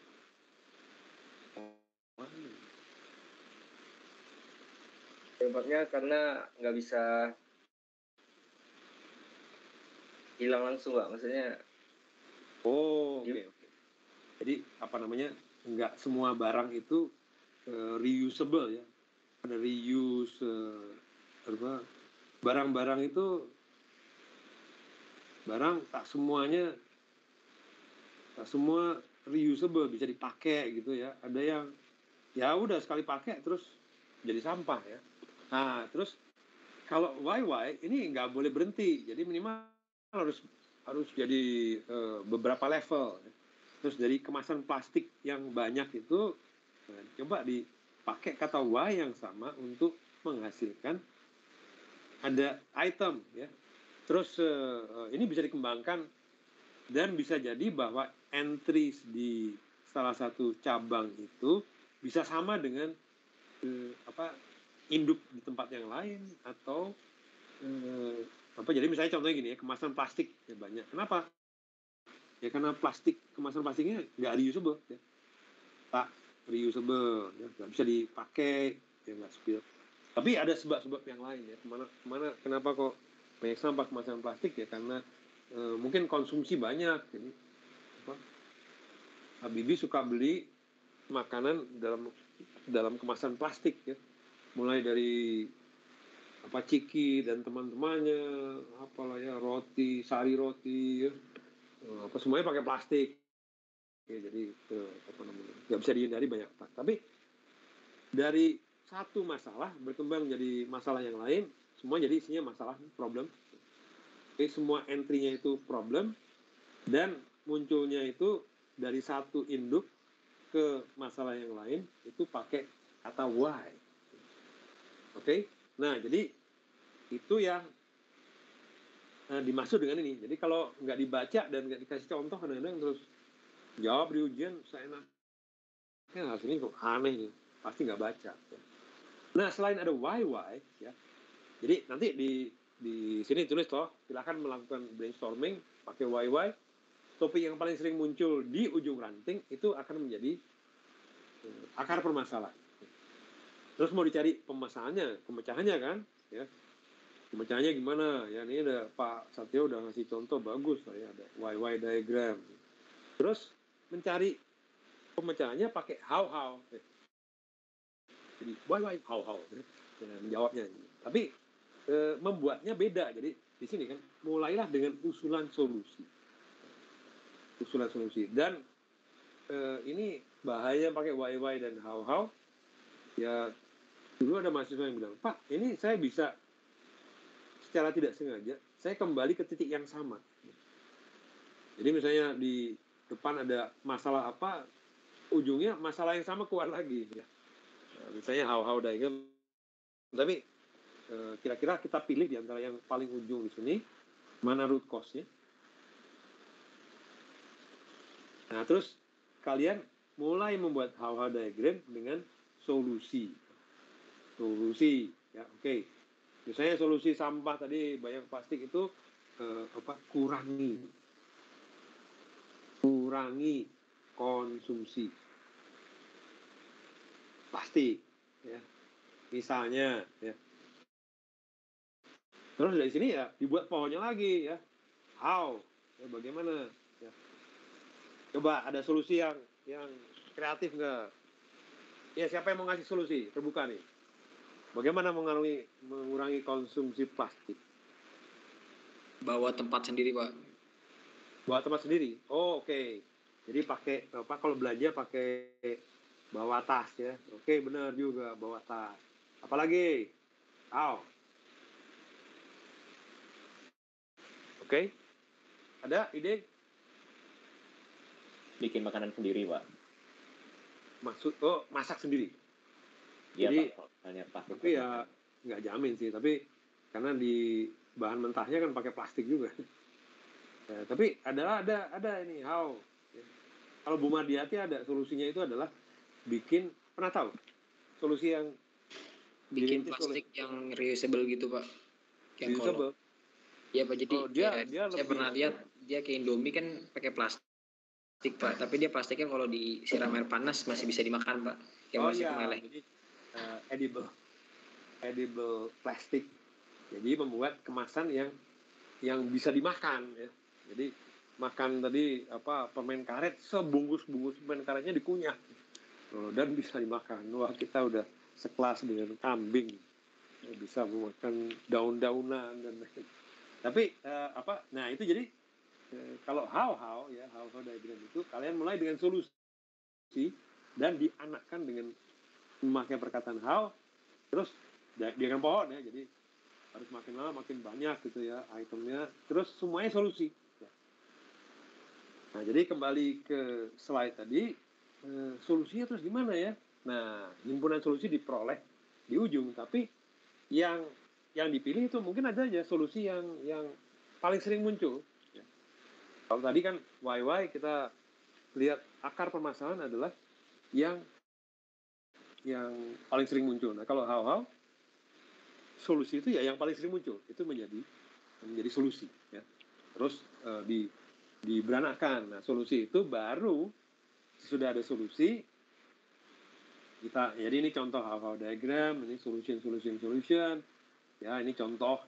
Penyebabnya karena nggak bisa hilang langsung, Pak. Maksudnya. Oke. Jadi apa namanya? Nggak semua barang itu reusable ya. Ada reuse barang-barang itu tak semua reusable bisa dipakai gitu ya. Ada yang ya udah sekali pakai terus jadi sampah ya. Nah terus kalau why ini nggak boleh berhenti. Jadi minimal harus jadi beberapa level. Terus dari kemasan plastik yang banyak itu coba dipakai kata why yang sama untuk menghasilkan ada item ya. Terus ini bisa dikembangkan dan bisa jadi bahwa entries di salah satu cabang itu bisa sama dengan induk di tempat yang lain atau jadi misalnya contohnya gini ya, kemasan plastik ya banyak. Kenapa? Ya karena kemasan plastiknya nggak reusable ya. Tak reusable ya, nggak bisa dipakai ya, nggak spill. Tapi ada sebab-sebab yang lain ya. Kenapa kok banyak sampah kemasan plastik ya? Karena mungkin konsumsi banyak. Jadi Habibie suka beli makanan dalam kemasan plastik ya. Mulai dari ciki dan teman-temannya, apalah ya, sari roti ya. Semuanya pakai plastik. Ya, jadi nggak bisa dihindari banyak. Tapi dari satu masalah berkembang menjadi masalah yang lain, semua jadi isinya masalah, problem. Jadi semua entry-nya itu problem dan munculnya itu dari satu induk ke masalah yang lain itu pakai kata why. Oke? Nah, jadi itu yang dimaksud dengan ini. Jadi kalau nggak dibaca dan nggak dikasih contoh kadang-kadang terus jawab di ujian seenak. Harus ini kok aneh nih, pasti nggak baca. Ya. Nah selain ada why ya, jadi nanti di sini tulis silakan melakukan brainstorming pakai why. Topik yang paling sering muncul di ujung ranting itu akan menjadi akar permasalahan. Terus mau dicari pemecahannya kan, ya. Pemecahannya gimana? Ya ini ada Pak Satyo udah ngasih contoh bagus lah ya, ada why diagram. Terus mencari pemecahannya pakai how. Jadi why how. Menjawabnya. Tapi membuatnya beda. Jadi di sini kan mulailah dengan usulan solusi. Dan ini bahaya pakai why dan how. Ya dulu ada mahasiswa yang bilang, Pak, ini saya bisa secara tidak sengaja, saya kembali ke titik yang sama. Jadi misalnya di depan ada masalah apa, ujungnya masalah yang sama keluar lagi. Ya. Nah, misalnya how diagram. Tapi kira-kira kita pilih di antara yang paling ujung di sini, mana root cause-nya. Nah, terus kalian mulai membuat how diagram dengan solusi. Ya, oke. Misalnya solusi sampah tadi banyak plastik itu kurangi konsumsi plastik ya. Misalnya ya. Terus dari sini ya dibuat pohonnya lagi ya. How? Ya, bagaimana? Ya. Coba ada solusi yang kreatif nggak? Ya siapa yang mau ngasih solusi? Terbuka nih. Bagaimana mengurangi konsumsi plastik? Bawa tempat sendiri, Pak. Bawa tempat sendiri. Oh, oke. Jadi pakai kalau belanja pakai bawa tas ya. Oke, benar juga bawa tas. Apalagi How? Oke. Ada ide? Bikin makanan sendiri, Pak. Masak sendiri. Iya, Jadi, Pak. Hanya plastik. tapi ya nggak jamin sih. Tapi karena di bahan mentahnya kan pakai plastik juga. Ya, tapi ada ini how. Kalau Bu Mardiati ada solusinya itu adalah pernah tahu solusi yang bikin plastik yang reusable gitu, Pak. Yang reusable. Iya, Pak. Jadi saya pernah lihat dia ke Indomie kan pakai plastik, Pak. Tapi dia plastiknya kalau disiram air panas masih bisa dimakan, Pak. Kayak masih meleleh. Jadi edible plastik. Jadi membuat kemasan yang bisa dimakan ya. Jadi makan tadi permen karet, sebungkus permen karetnya dikunyah dan bisa dimakan. Wah, kita udah sekelas dengan kambing, bisa memakan daun-daunan dan tapi nah itu jadi kalau how diagram itu kalian mulai dengan solusi dan dianakkan dengan memakai perkataan how, terus diagram pohon ya, jadi harus makin lama makin banyak gitu ya itemnya, terus semuanya solusi. Nah, jadi kembali ke slide tadi, solusinya terus gimana ya? Nah, himpunan solusi diperoleh di ujung, tapi yang dipilih itu mungkin ada aja solusi yang paling sering muncul. Ya. Kalau tadi kan why kita lihat akar permasalahan adalah yang paling sering muncul. Nah, kalau how solusi itu ya yang paling sering muncul, itu menjadi solusi. Ya. Terus diberanakan. Nah, solusi itu baru sudah ada solusi jadi ini contoh how diagram, ini solution. Ya, ini contoh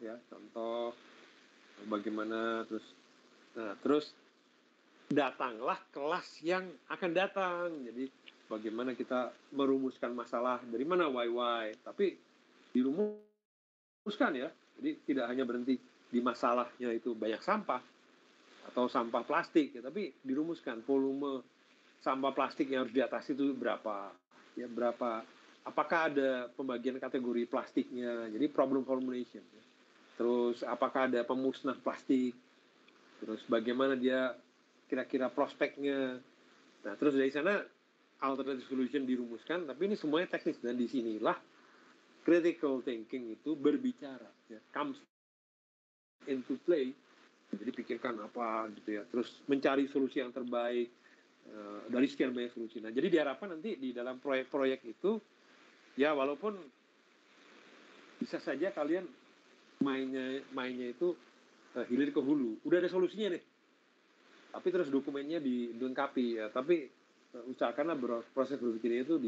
bagaimana terus datanglah kelas yang akan datang. Jadi bagaimana kita merumuskan masalah dari mana why, tapi dirumuskan ya. Jadi tidak hanya berhenti di masalahnya itu banyak sampah atau sampah plastik ya, tapi dirumuskan volume sampah plastik yang harus diatasi itu berapa, apakah ada pembagian kategori plastiknya, jadi problem formulation ya. Terus apakah ada pemusnah plastik, terus bagaimana dia kira-kira prospeknya. Nah, terus dari sana alternative solution dirumuskan, tapi ini semuanya teknis, dan disinilah critical thinking itu berbicara ya, comes into play. Jadi pikirkan apa gitu ya, terus mencari solusi yang terbaik dari sekian banyak solusi. Nah, jadi diharapkan nanti di dalam proyek-proyek itu ya, walaupun bisa saja kalian mainnya itu hilir ke hulu, udah ada solusinya nih, tapi terus dokumennya dilengkapi ya, tapi usahakanlah proses berpikirnya itu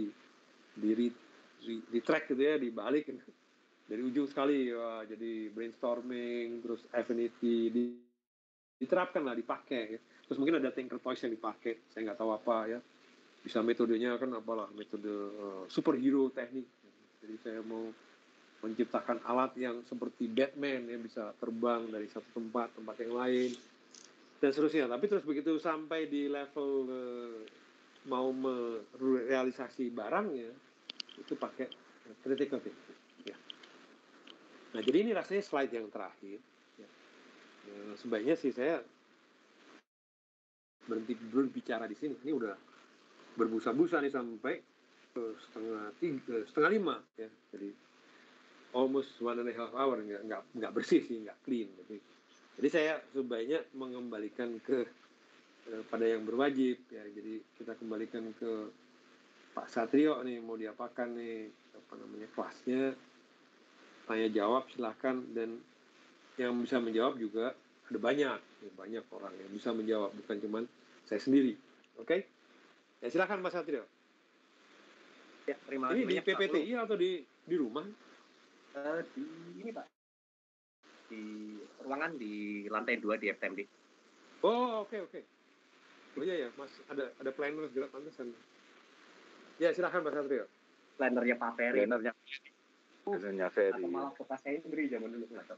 di track gitu ya, dibalik dari ujung sekali ya, jadi brainstorming, terus affinity diterapkan lah, dipakai ya. Terus mungkin ada thinker toys yang dipakai, saya nggak tahu apa ya, bisa metodenya kan apalah, metode superhero teknik. Jadi saya mau menciptakan alat yang seperti Batman yang bisa terbang dari satu tempat yang lain dan seterusnya. Tapi terus begitu sampai di level mau merealisasi barangnya itu pakai critical thinking ya. Nah, jadi ini rasanya slide yang terakhir ya. Sebaiknya sih saya berhenti berbicara di sini. Ini udah berbusa-busa nih sampai setengah 5 ya. Jadi almost 1.5 hour, nggak bersih sih, nggak clean. Jadi saya sebaiknya mengembalikan pada yang berwajib ya. Jadi kita kembalikan ke Pak Satrio nih, mau diapakan nih kelasnya, tanya jawab silahkan, dan yang bisa menjawab juga ada banyak orang yang bisa menjawab, bukan cuma saya sendiri. Oke? Ya silakan Mas Satrio. Ya, terima kasih. Ini di PPTI atau di rumah? Ini Pak, di ruangan di lantai 2 di FTMD. Oh, oke. Oh iya ya, Mas, ada planner gerak pantesan. Ya silakan Mas Satrio. Plannernya Pak Ferry. Plannernya Ferry. Atau malah Pak Hendri zaman dulu, nggak tahu.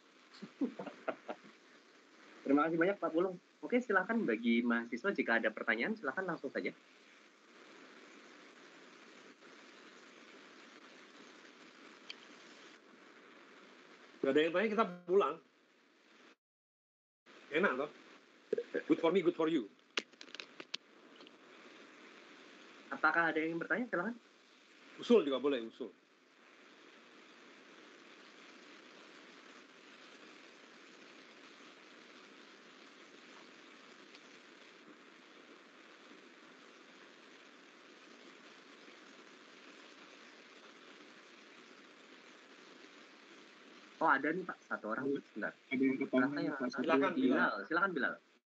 Terima kasih banyak Pak Pulung. Oke, silakan bagi mahasiswa jika ada pertanyaan silakan langsung saja. Gak ada yang tanya, kita pulang. Enak toh? Good for me, good for you. Apakah ada yang bertanya? Silakan. Usul juga boleh, usul. Oh ada nih Pak, satu orang. Sebentar. Ada yang ketanya. Silakan Bilal. Silakan Bilal.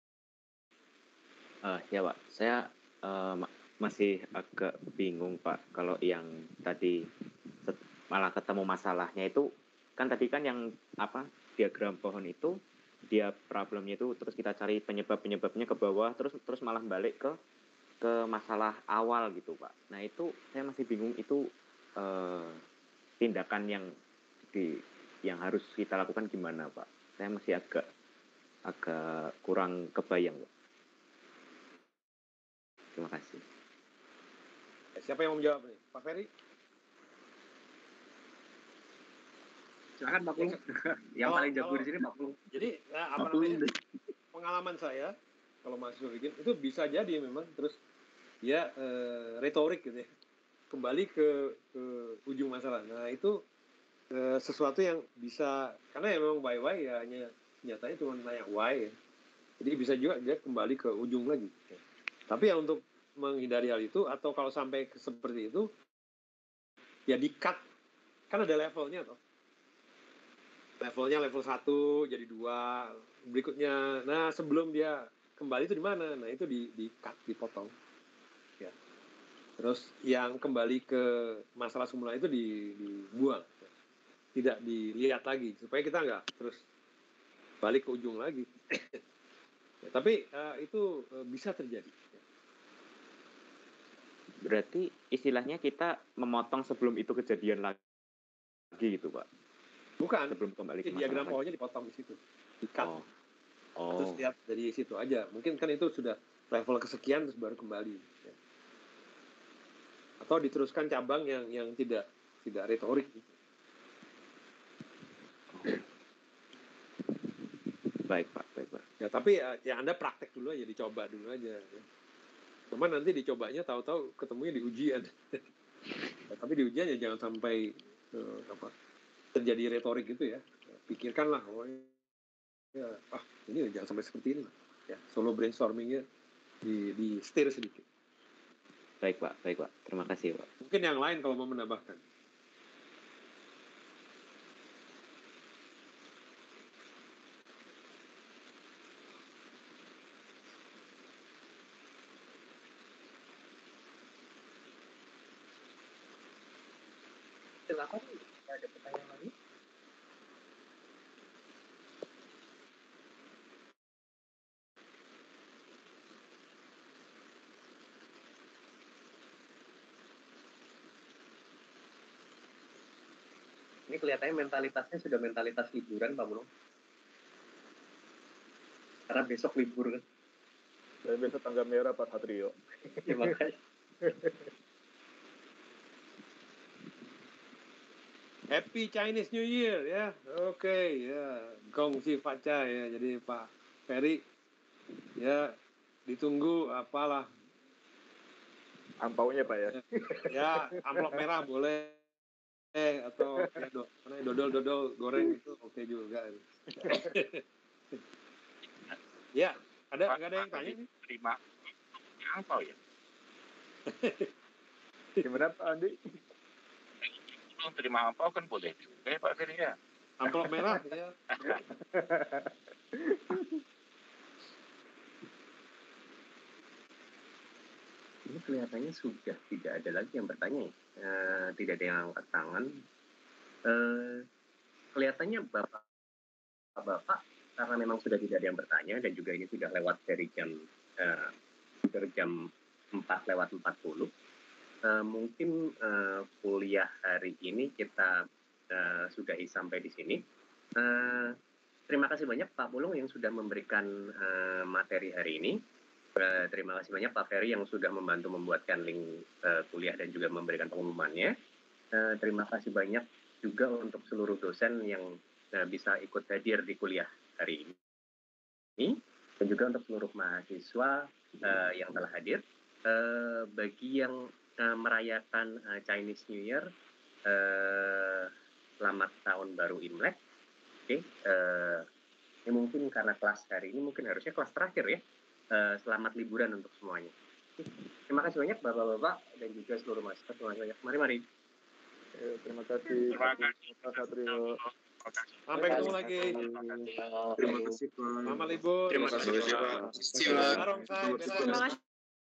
Ya Pak, saya masih agak bingung Pak kalau yang tadi malah ketemu masalahnya itu kan tadi kan yang apa diagram pohon itu dia problemnya itu terus kita cari penyebabnya ke bawah terus malah balik ke masalah awal gitu Pak. Nah itu saya masih bingung itu tindakan yang harus kita lakukan gimana Pak? Saya masih agak kurang kebayang Pak. Terima kasih. Siapa yang mau menjawab nih? Pak Ferry? Silakan Pak Pung. Yang paling jago di sini Pak Pung. Jadi pengalaman saya kalau mahasiswa bikin itu bisa jadi memang terus ya retorik gitu ya. Kembali ke ujung masalah. Nah itu sesuatu yang bisa karena ya memang why ya hanya nyatanya cuma nanya why ya. Jadi bisa juga dia kembali ke ujung lagi. Tapi ya untuk menghindari hal itu atau kalau sampai seperti itu ya di-cut. Kan ada levelnya toh. Levelnya level 1 jadi 2 berikutnya. Nah, sebelum dia kembali itu di mana? Nah, itu di-cut, dipotong. Ya. Terus yang kembali ke masalah semula itu dibuang. Tidak dilihat lagi supaya kita nggak terus balik ke ujung lagi. Ya, tapi itu bisa terjadi. Berarti istilahnya kita memotong sebelum itu kejadian lagi gitu Pak? Bukan. Sebelum kembali ke diagram masalah pohonnya dipotong di situ. Di-cut. Oh. Terus lihat dari situ aja. Mungkin kan itu sudah level kesekian terus baru kembali. Ya. Atau diteruskan cabang yang tidak retorik. Gitu. Baik Pak. Ya tapi ya Anda praktek dulu aja, dicoba dulu aja. Ya. Cuman nanti dicobanya tahu-tahu ketemunya di ujian. Ya, tapi di ujian ya jangan sampai terjadi retorik gitu ya. Pikirkanlah, ini jangan sampai seperti ini. Ya, solo brainstormingnya di setir sedikit. Baik Pak. Terima kasih Pak. Mungkin yang lain kalau mau menambahkan. Silakan. Ada pertanyaan lagi? Ini kelihatannya mentalitasnya sudah mentalitas liburan Pak Mulung. Karena besok libur kan. Dan besok tanggal merah Pak Satrio. Terima kasih. Happy Chinese New Year ya. Oke, ya. Gong Si Faca ya. Jadi Pak Ferry ya ditunggu apalah angpaunya Pak ya. Ya, amplop merah boleh atau ya dodol goreng itu oke juga. Ya, ada yang tanya nih? Terima. Angpau ya. Gimana Pak Andi? Terima angpau kan boleh juga Pak Ferry ya. Amplop merah ya. Ini kelihatannya sudah tidak ada lagi yang bertanya. Tidak ada yang angkat tangan. Kelihatannya bapak karena memang sudah tidak ada yang bertanya dan juga ini sudah lewat dari jam 4:40. Mungkin kuliah hari ini kita sudahi sampai di sini. Terima kasih banyak Pak Pulung yang sudah memberikan materi hari ini. Terima kasih banyak Pak Ferry yang sudah membantu membuatkan link kuliah dan juga memberikan pengumumannya. Terima kasih banyak juga untuk seluruh dosen yang bisa ikut hadir di kuliah hari ini, dan juga untuk seluruh mahasiswa yang telah hadir. Bagi yang merayakan Chinese New Year, selamat tahun baru Imlek. Oke, ini mungkin karena kelas hari ini mungkin harusnya kelas terakhir ya. Selamat liburan untuk semuanya. Terima kasih banyak Bapak-bapak dan juga seluruh mahasiswa. Terima kasih banyak. Mari. Terima kasih. Terima kasih Pak Satrio. Sampai ketemu lagi. Terima kasih Pak. Selamat libur. Terima kasih Pak. Terima kasih Pak.